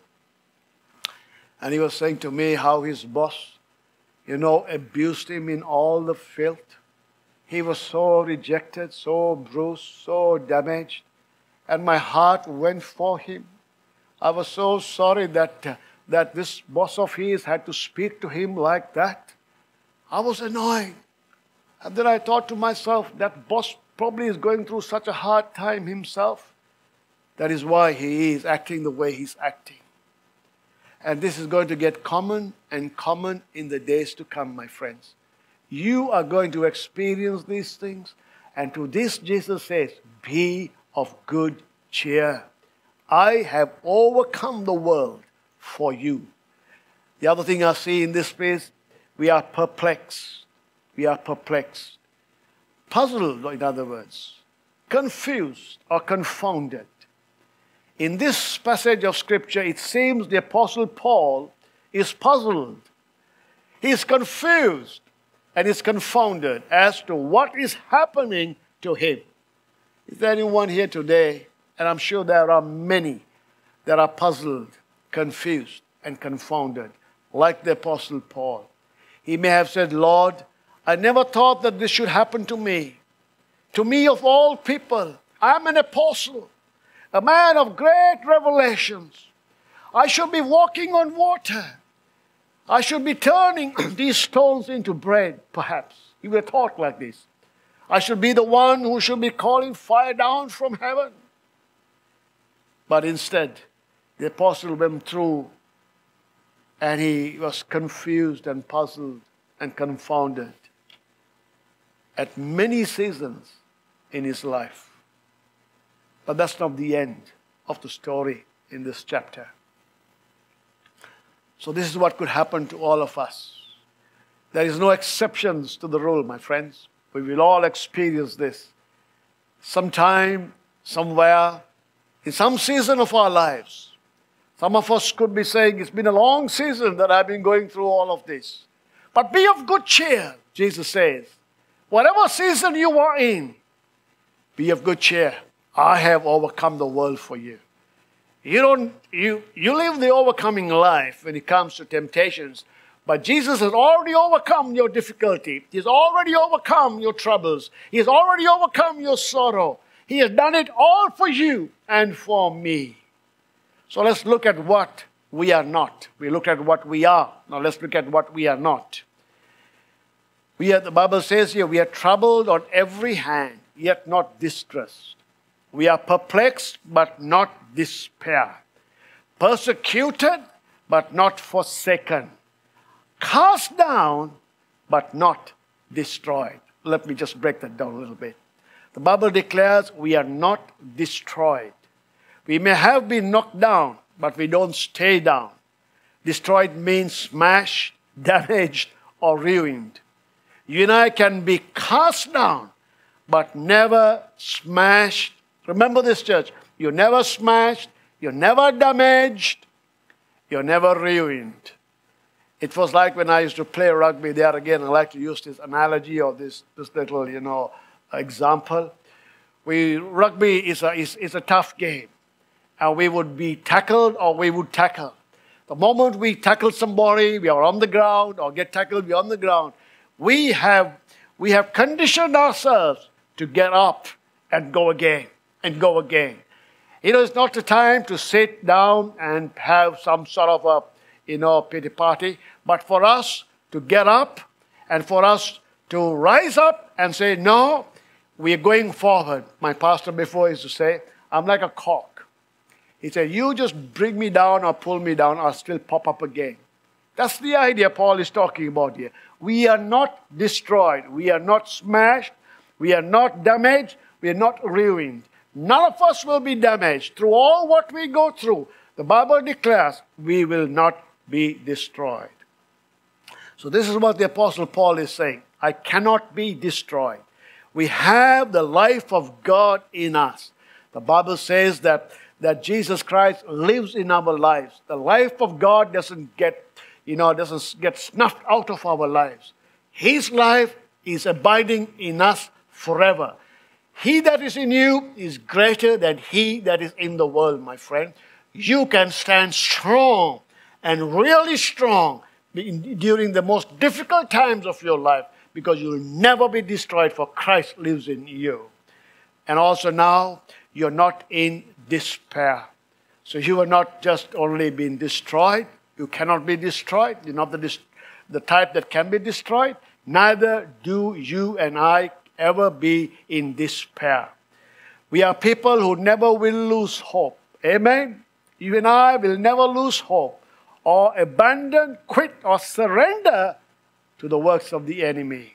And he was saying to me how his boss, you know, abused him in all the filth. He was so rejected, so bruised, so damaged. And my heart went for him. I was so sorry that, uh, that this boss of his had to speak to him like that. I was annoyed. And then I thought to myself, that boss probably is going through such a hard time himself. That is why he is acting the way he's acting. And this is going to get common and common in the days to come, my friends. You are going to experience these things. And to this, Jesus says, be of good cheer. I have overcome the world for you. The other thing I see in this space, we are perplexed. We are perplexed. Puzzled, in other words. Confused or confounded. In this passage of Scripture, it seems the Apostle Paul is puzzled. He is confused and is confounded as to what is happening to him. Is there anyone here today, and I'm sure there are many, that are puzzled, confused, and confounded, like the Apostle Paul? He may have said, Lord, I never thought that this should happen to me. To me of all people, I'm an apostle, a man of great revelations. I should be walking on water. I should be turning these stones into bread, perhaps. He would have thought like this. I should be the one who should be calling fire down from heaven. But instead, the apostle went through and he was confused and puzzled and confounded at many seasons in his life. But that's not the end of the story in this chapter. So this is what could happen to all of us. There is no exceptions to the rule, my friends. We will all experience this. Sometime, somewhere, in some season of our lives. Some of us could be saying, it's been a long season that I've been going through all of this. But be of good cheer, Jesus says. Whatever season you are in, be of good cheer. I have overcome the world for you. You don't, you, you live the overcoming life when it comes to temptations. But Jesus has already overcome your difficulty. He's already overcome your troubles. He has already overcome your sorrow. He has done it all for you and for me. So let's look at what we are not. We looked at what we are. Now let's look at what we are not. We are, the Bible says here, we are troubled on every hand, yet not distressed. We are perplexed, but not despair. Persecuted, but not forsaken. Cast down, but not destroyed. Let me just break that down a little bit. The Bible declares we are not destroyed. We may have been knocked down, but we don't stay down. Destroyed means smashed, damaged, or ruined. You and I can be cast down, but never smashed. Remember this, church. You're never smashed. You're never damaged. You're never ruined. It was like when I used to play rugby. There again, I like to use this analogy or this, this little, you know, example. We, rugby is a, is, is a tough game. And we would be tackled or we would tackle. The moment we tackle somebody, we are on the ground, or get tackled, we are on the ground. We have, we have conditioned ourselves to get up and go again, and go again. You know, it's not the time to sit down and have some sort of a, you know, pity party, but for us to get up and for us to rise up and say, no, we are going forward. My pastor before used to say, I'm like a cork. He said, you just bring me down or pull me down, I'll still pop up again. That's the idea Paul is talking about here. We are not destroyed. We are not smashed. We are not damaged. We are not ruined. None of us will be damaged. Through all what we go through, the Bible declares we will not be destroyed. So this is what the Apostle Paul is saying. I cannot be destroyed. We have the life of God in us. The Bible says that, that Jesus Christ lives in our lives. The life of God doesn't get, you know, doesn't get snuffed out of our lives. His life is abiding in us forever. He that is in you is greater than he that is in the world, my friend. You can stand strong and really strong during the most difficult times of your life because you'll never be destroyed, for Christ lives in you. And also now, you're not in despair. So you are not just only being destroyed. You cannot be destroyed. You're not the, the type that can be destroyed. Neither do you and I ever be in despair. We are people who never will lose hope. Amen? You and I will never lose hope or abandon, quit, or surrender to the works of the enemy.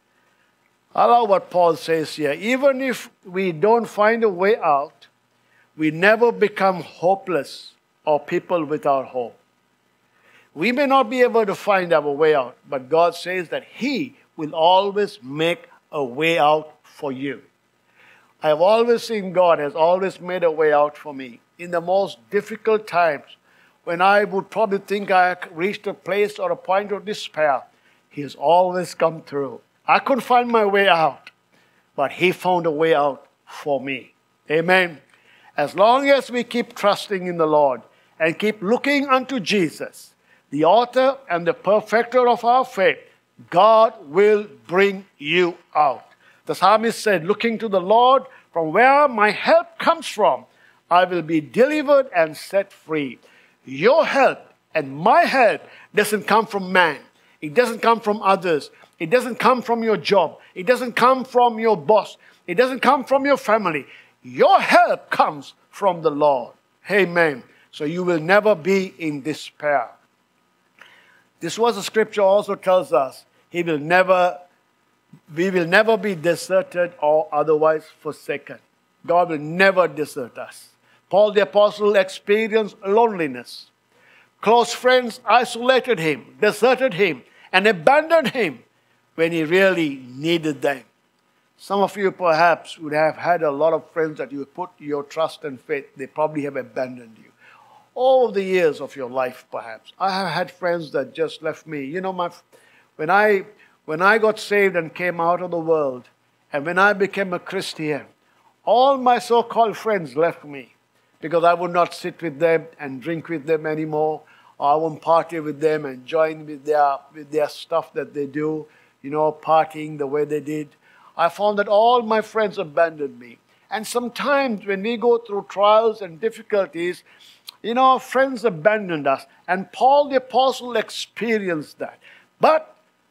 I love what Paul says here. Even if we don't find a way out, we never become hopeless or people without hope. We may not be able to find our way out, but God says that He will always make a way out for you. I have always seen God has always made a way out for me. In the most difficult times, when I would probably think I reached a place or a point of despair, He has always come through. I couldn't find my way out, but He found a way out for me. Amen. As long as we keep trusting in the Lord and keep looking unto Jesus, the author and the perfecter of our faith, God will bring you out. The psalmist said, looking to the Lord, from where my help comes from, I will be delivered and set free. Your help and my help doesn't come from man. It doesn't come from others. It doesn't come from your job. It doesn't come from your boss. It doesn't come from your family. Your help comes from the Lord. Amen. So you will never be in despair. This was the scripture also tells us, He will never, we will never be deserted or otherwise forsaken. God will never desert us. Paul the Apostle experienced loneliness. Close friends isolated him, deserted him, and abandoned him when he really needed them. Some of you perhaps would have had a lot of friends that you put your trust and faith. They probably have abandoned you. All the years of your life, perhaps. I have had friends that just left me. You know, my, when I when I got saved and came out of the world, and when I became a Christian, all my so-called friends left me because I would not sit with them and drink with them anymore, or I won't party with them and join with their with their stuff that they do, you know, partying the way they did. I found that all my friends abandoned me. And sometimes when we go through trials and difficulties, you know, our friends abandoned us. And Paul the Apostle experienced that. But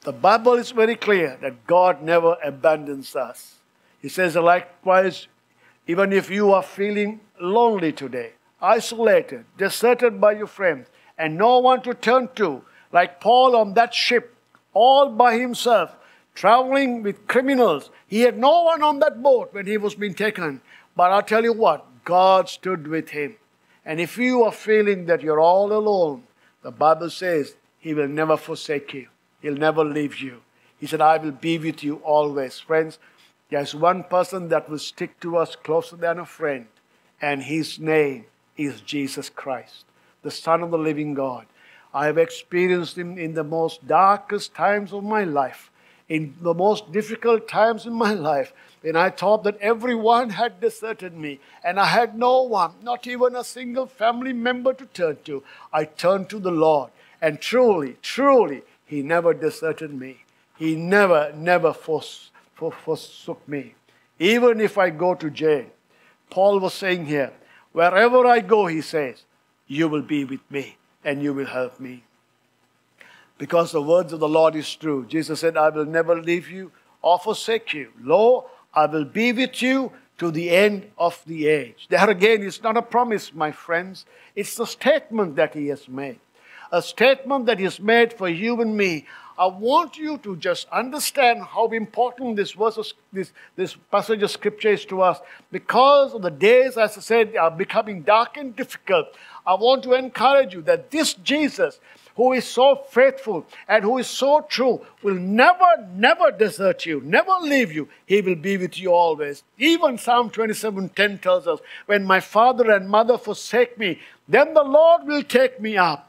The Bible is very clear that God never abandons us. He says likewise, even if you are feeling lonely today, isolated, deserted by your friends, and no one to turn to, like Paul on that ship, all by himself, traveling with criminals. He had no one on that boat when he was being taken. But I'll tell you what, God stood with him. And if you are feeling that you're all alone, the Bible says He will never forsake you. He'll never leave you. He said, I will be with you always. Friends, there's one person that will stick to us closer than a friend, and His name is Jesus Christ, the Son of the living God. I have experienced Him in the most darkest times of my life, in the most difficult times in my life, when I thought that everyone had deserted me and I had no one, not even a single family member to turn to. I turned to the Lord, and truly, truly, He never deserted me. He never, never fors- for- forsook me. Even if I go to jail, Paul was saying here, wherever I go, he says, you will be with me and you will help me. Because the words of the Lord is true. Jesus said, I will never leave you or forsake you. Lo, I will be with you to the end of the age. There again, it's not a promise, my friends. It's a statement that He has made. A statement that He has made for you and me. I want you to just understand how important this verse, this, this passage of Scripture is to us. Because of the days, as I said, are becoming dark and difficult. I want to encourage you that this Jesus, who is so faithful and who is so true, will never, never desert you, never leave you. He will be with you always. Even Psalm twenty-seven ten tells us, when my father and mother forsake me, then the Lord will take me up.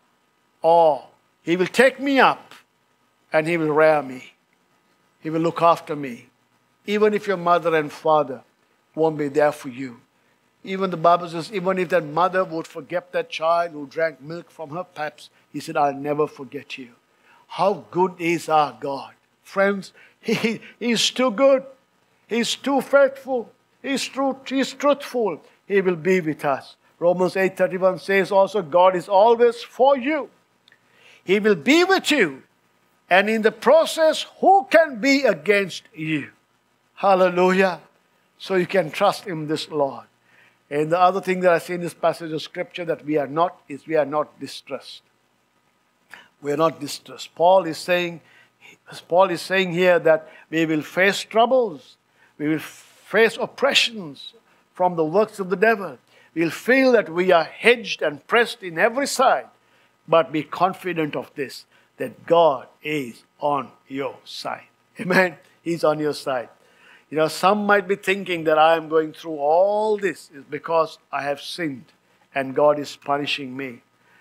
Or He will take me up and He will rear me. He will look after me. Even if your mother and father won't be there for you. Even the Bible says, even if that mother would forget that child who drank milk from her paps, He said, I'll never forget you. How good is our God. Friends, He is too good. He's too faithful. He's, true, he's truthful. He will be with us. Romans eight thirty-one says also, God is always for you. He will be with you. And in the process, who can be against you? Hallelujah. So you can trust in this Lord. And the other thing that I see in this passage of Scripture that we are not, is we are not distressed. We are not distressed. Paul is saying, Paul is saying here that we will face troubles. We will face oppressions from the works of the devil. We'll feel that we are hedged and pressed in every side. But be confident of this, that God is on your side. Amen. He's on your side. You know, some might be thinking that I am going through all this is because I have sinned and God is punishing me.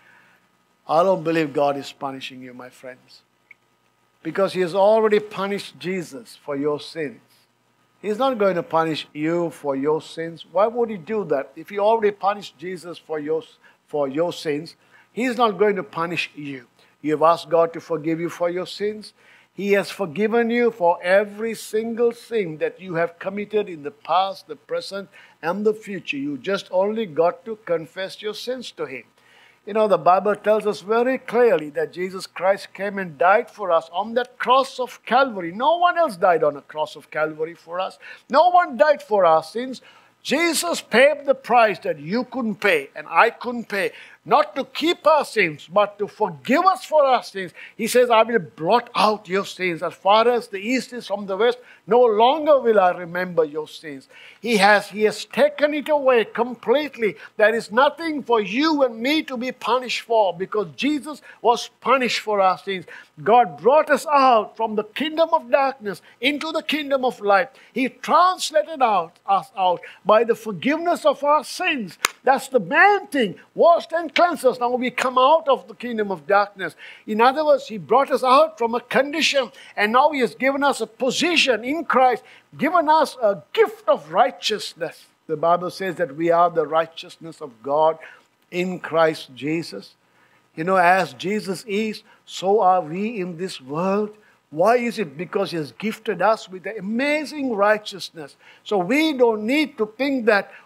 I don't believe God is punishing you, my friends. Because He has already punished Jesus for your sins. He's not going to punish you for your sins. Why would He do that? If He already punished Jesus for your, for your sins, He's not going to punish you. You have asked God to forgive you for your sins. He has forgiven you for every single sin that you have committed in the past, the present, and the future. You just only got to confess your sins to Him. You know, the Bible tells us very clearly that Jesus Christ came and died for us on that cross of Calvary. No one else died on a cross of Calvary for us. No one died for our sins. Jesus paid the price that you couldn't pay and I couldn't pay. Not to keep our sins, but to forgive us for our sins. He says, I will blot out your sins. As far as the east is from the west, no longer will I remember your sins. He has, he has taken it away completely. There is nothing for you and me to be punished for, because Jesus was punished for our sins. God brought us out from the kingdom of darkness into the kingdom of light. He translated out, us out by the forgiveness of our sins. That's the main thing. Washed and cleansed us. Now we come out of the kingdom of darkness. In other words, He brought us out from a condition, and now He has given us a position in Christ, given us a gift of righteousness. The Bible says that we are the righteousness of God in Christ Jesus. You know, as Jesus is, so are we in this world. Why is it? Because He has gifted us with the amazing righteousness. So we don't need to think that,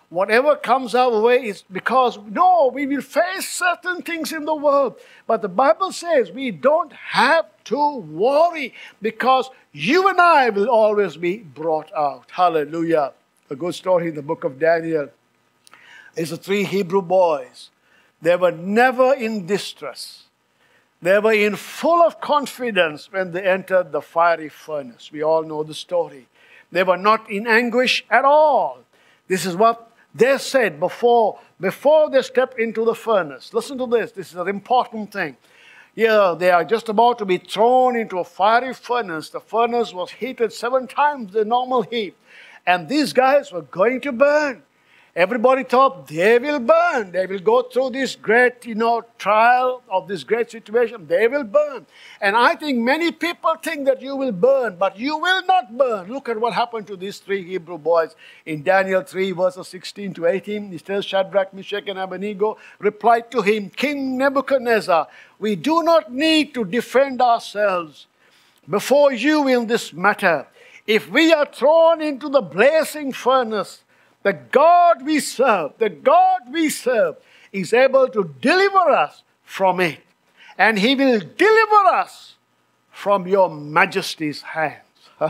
whatever comes our way is because, no, we will face certain things in the world. But the Bible says we don't have to worry because you and I will always be brought out. Hallelujah. A good story in the book of Daniel is the three Hebrew boys. They were never in distress. They were in full of confidence when they entered the fiery furnace. We all know the story. They were not in anguish at all. This is what they said before, before they stepped into the furnace. Listen to this. This is an important thing. Yeah, they are just about to be thrown into a fiery furnace. The furnace was heated seven times the normal heat. And these guys were going to burn. Everybody thought they will burn. They will go through this great, you know, trial of this great situation. They will burn. And I think many people think that you will burn, but you will not burn. Look at what happened to these three Hebrew boys. In Daniel three, verses sixteen to eighteen, it says, Shadrach, Meshach, and Abednego replied to him, King Nebuchadnezzar, we do not need to defend ourselves before you in this matter. If we are thrown into the blazing furnace, the God we serve, the God we serve is able to deliver us from it. And He will deliver us from your majesty's hands.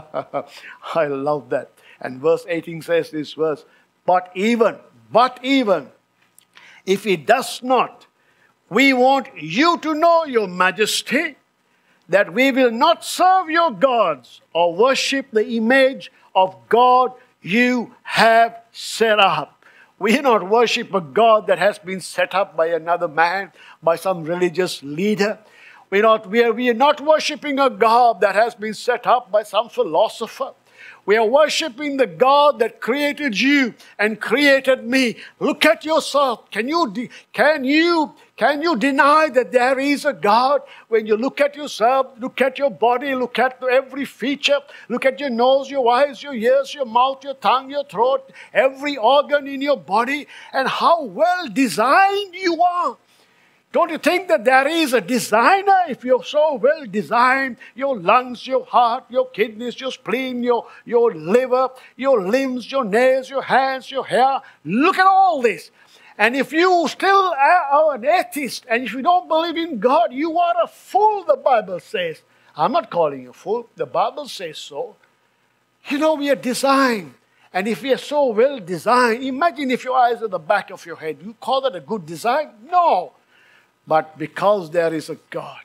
I love that. And verse eighteen says this verse, but even, but even, if He does not, we want you to know, your majesty, that we will not serve your gods or worship the image of God you have set up. We do not worship a God that has been set up by another man, by some religious leader. We're not, we are, we are not worshiping a God that has been set up by some philosopher. We are worshiping the God that created you and created me. Look at yourself. Can you, de- can you, can you deny that there is a God? When you look at yourself, look at your body, look at every feature, look at your nose, your eyes, your ears, your mouth, your tongue, your throat, every organ in your body, and how well designed you are. Don't you think that there is a designer? If you're so well designed, your lungs, your heart, your kidneys, your spleen, your, your liver, your limbs, your nails, your hands, your hair. Look at all this. And if you still are an atheist, and if you don't believe in God, you are a fool, the Bible says. I'm not calling you a fool. The Bible says so. You know, we are designed. And if we are so well designed, imagine if your eyes are at the back of your head. You call that a good design? No. But because there is a God,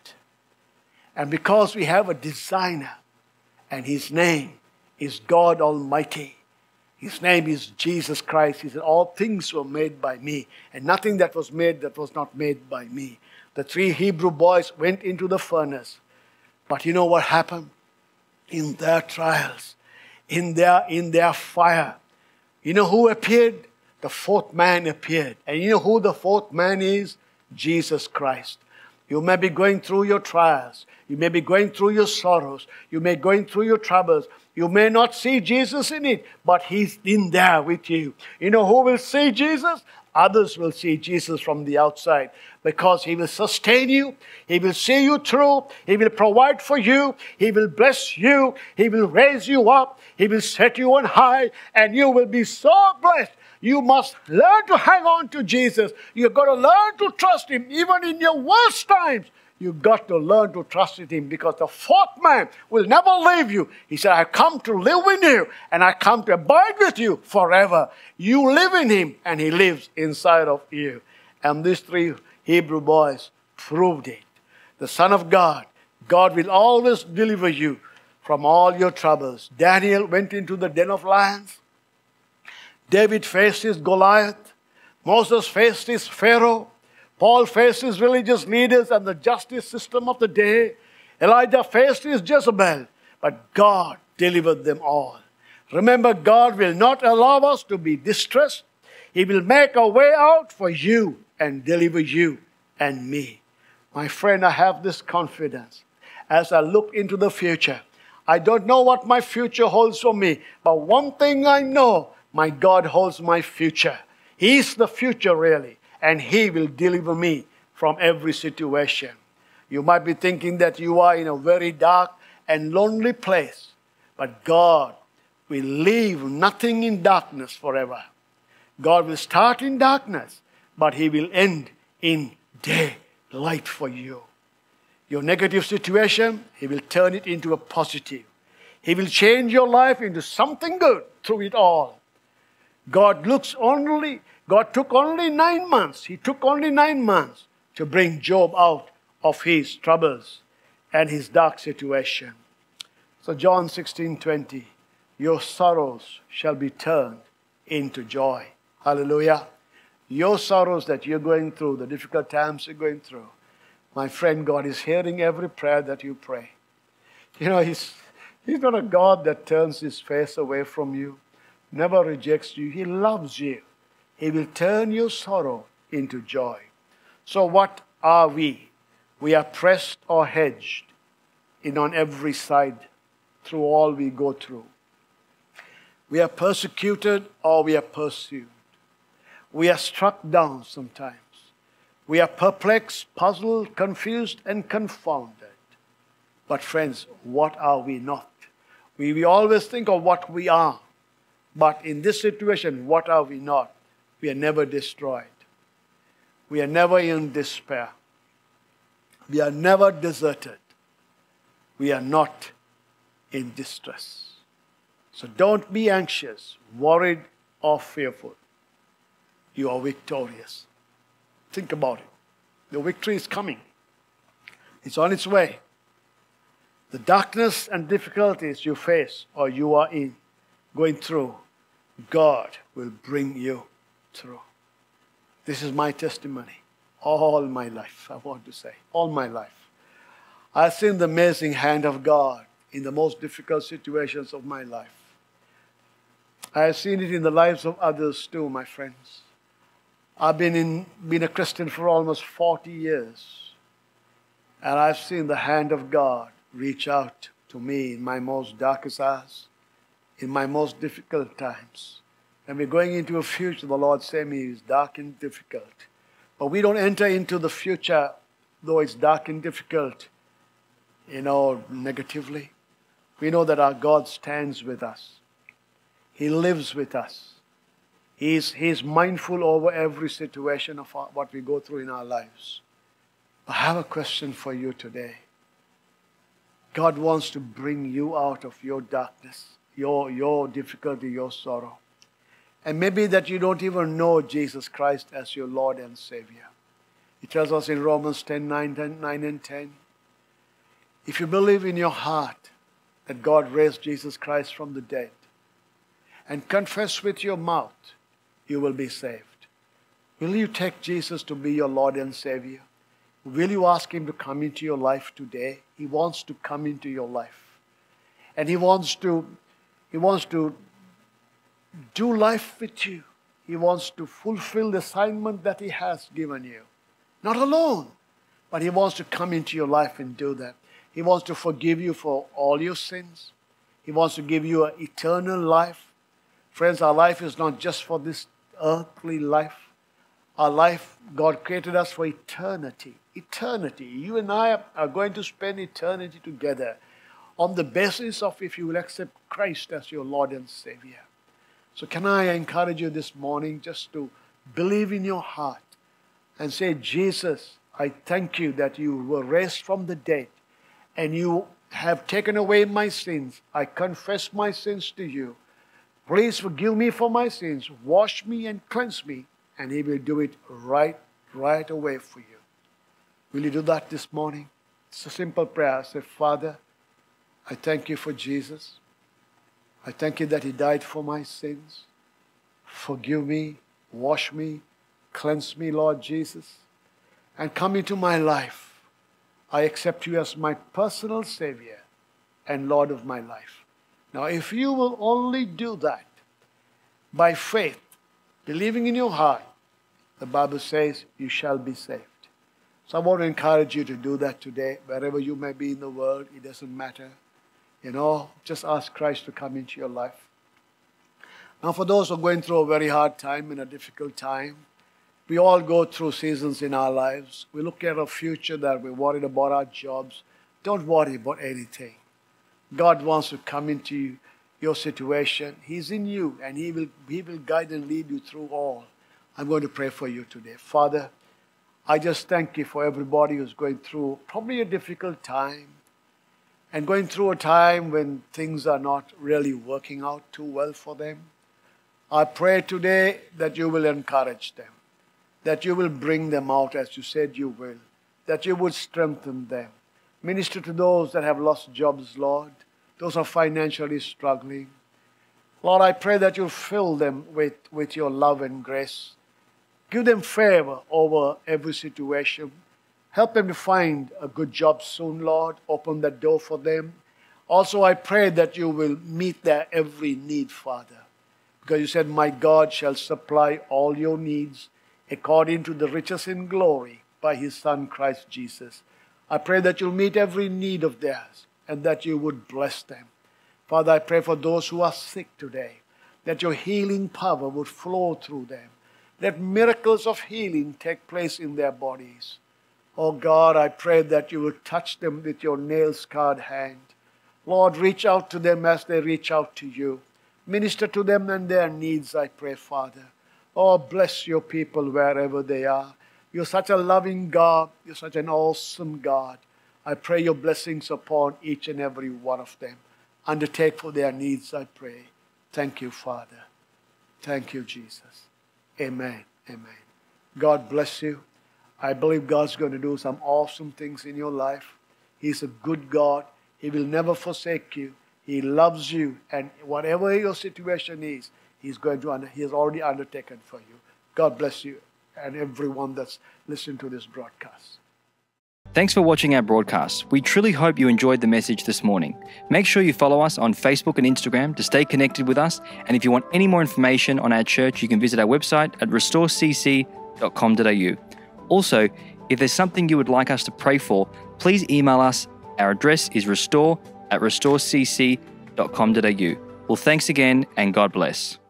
and because we have a designer, and His name is God Almighty, His name is Jesus Christ. He said, all things were made by me, and nothing that was made that was not made by me. The three Hebrew boys went into the furnace. But you know what happened? In their trials, in their, in their fire, you know who appeared? The fourth man appeared. And you know who the fourth man is? Jesus Christ. You may be going through your trials. You may be going through your sorrows. You may be going through your troubles. You may not see Jesus in it, but He's in there with you. You know who will see Jesus? Others will see Jesus from the outside because He will sustain you. He will see you through. He will provide for you. He will bless you. He will raise you up. He will set you on high, and you will be so blessed. You must learn to hang on to Jesus. You've got to learn to trust Him. Even in your worst times, you've got to learn to trust in Him because the fourth man will never leave you. He said, I come to live in you and I come to abide with you forever. You live in Him and He lives inside of you. And these three Hebrew boys proved it. The Son of God, God will always deliver you from all your troubles. Daniel went into the den of lions. David faced his Goliath. Moses faced his Pharaoh. Paul faced his religious leaders and the justice system of the day. Elijah faced his Jezebel. But God delivered them all. Remember, God will not allow us to be distressed. He will make a way out for you and deliver you and me. My friend, I have this confidence. As I look into the future, I don't know what my future holds for me. But one thing I know, my God holds my future. He is the future, really. And He will deliver me from every situation. You might be thinking that you are in a very dark and lonely place. But God will leave nothing in darkness forever. God will start in darkness, but He will end in daylight for you. Your negative situation, He will turn it into a positive. He will change your life into something good through it all. God looks only, God took only nine months. He took only nine months to bring Job out of his troubles and his dark situation. So John sixteen twenty, your sorrows shall be turned into joy. Hallelujah. Your sorrows that you're going through, the difficult times you're going through, my friend, God is hearing every prayer that you pray. You know, He's, he's not a God that turns His face away from you, never rejects you. He loves you. He will turn your sorrow into joy. So what are we? We are pressed or hedged in on every side through all we go through. We are persecuted or we are pursued. We are struck down sometimes. We are perplexed, puzzled, confused, and confounded. But friends, what are we not? We, we always think of what we are. But in this situation, what are we not? We are never destroyed. We are never in despair. We are never deserted. We are not in distress. So don't be anxious, worried, or fearful. You are victorious. Think about it. The victory is coming. It's on its way. The darkness and difficulties you face or you are in, going through, God will bring you through. This is my testimony. All my life, I want to say. All my life. I've seen the amazing hand of God in the most difficult situations of my life. I have seen it in the lives of others too, my friends. I've been, in, been a Christian for almost forty years. And I've seen the hand of God reach out to me in my most darkest hours, in my most difficult times. And we're going into a future, the Lord said to me, is dark and difficult. But we don't enter into the future, though it's dark and difficult, you know, negatively. We know that our God stands with us. He lives with us. He's, he's mindful over every situation of our, what we go through in our lives. I have a question for you today. God wants to bring you out of your darkness, your, your difficulty, your sorrow. And maybe that you don't even know Jesus Christ as your Lord and Savior. He tells us in Romans ten, nine, ten, nine and ten, if you believe in your heart that God raised Jesus Christ from the dead and confess with your mouth, you will be saved. Will you take Jesus to be your Lord and Savior? Will you ask Him to come into your life today? He wants to come into your life. And He wants to, He wants to do life with you. He wants to fulfill the assignment that He has given you. Not alone, but He wants to come into your life and do that. He wants to forgive you for all your sins. He wants to give you an eternal life. Friends, our life is not just for this earthly life. Our life, God created us for eternity. Eternity. You and I are going to spend eternity together on the basis of if you will accept Christ as your Lord and Savior. So can I encourage you this morning just to believe in your heart and say, Jesus, I thank you that you were raised from the dead and you have taken away my sins. I confess my sins to you. Please forgive me for my sins. Wash me and cleanse me. And He will do it right, right away for you. Will you do that this morning? It's a simple prayer. Say, Father, I thank you for Jesus. I thank you that He died for my sins. Forgive me, wash me, cleanse me, Lord Jesus, and come into my life. I accept you as my personal Savior and Lord of my life. Now, if you will only do that by faith, believing in your heart, the Bible says you shall be saved. So I want to encourage you to do that today, wherever you may be in the world. It doesn't matter. You know, just ask Christ to come into your life. Now, for those who are going through a very hard time and a difficult time, we all go through seasons in our lives. We look at our future that we're worried about our jobs. Don't worry about anything. God wants to come into your situation. He's in you, and He will, He will guide and lead you through all. I'm going to pray for you today. Father, I just thank you for everybody who's going through probably a difficult time and going through a time when things are not really working out too well for them. I pray today that you will encourage them, that you will bring them out as you said you will, that you would strengthen them. Minister to those that have lost jobs, Lord, those who are financially struggling. Lord, I pray that you'll fill them with, with your love and grace. Give them favor over every situation. Help them to find a good job soon, Lord. Open that door for them. Also, I pray that you will meet their every need, Father. Because you said, my God shall supply all your needs according to the riches in glory by His Son, Christ Jesus. I pray that you'll meet every need of theirs and that you would bless them. Father, I pray for those who are sick today, that your healing power would flow through them. Let miracles of healing take place in their bodies. Oh God, I pray that you will touch them with your nail-scarred hand. Lord, reach out to them as they reach out to you. Minister to them and their needs, I pray, Father. Oh, bless your people wherever they are. You're such a loving God. You're such an awesome God. I pray your blessings upon each and every one of them. Undertake for their needs, I pray. Thank you, Father. Thank you, Jesus. Amen. Amen. God bless you. I believe God's going to do some awesome things in your life. He's a good God. He will never forsake you. He loves you. And whatever your situation is, He's going to, under, He has already undertaken for you. God bless you and everyone that's listening to this broadcast. Thanks for watching our broadcast. We truly hope you enjoyed the message this morning. Make sure you follow us on Facebook and Instagram to stay connected with us. And if you want any more information on our church, you can visit our website at restore c c dot com dot a u. Also, if there's something you would like us to pray for, please email us. Our address is restore at restore c c dot com dot a u. Well, thanks again and God bless.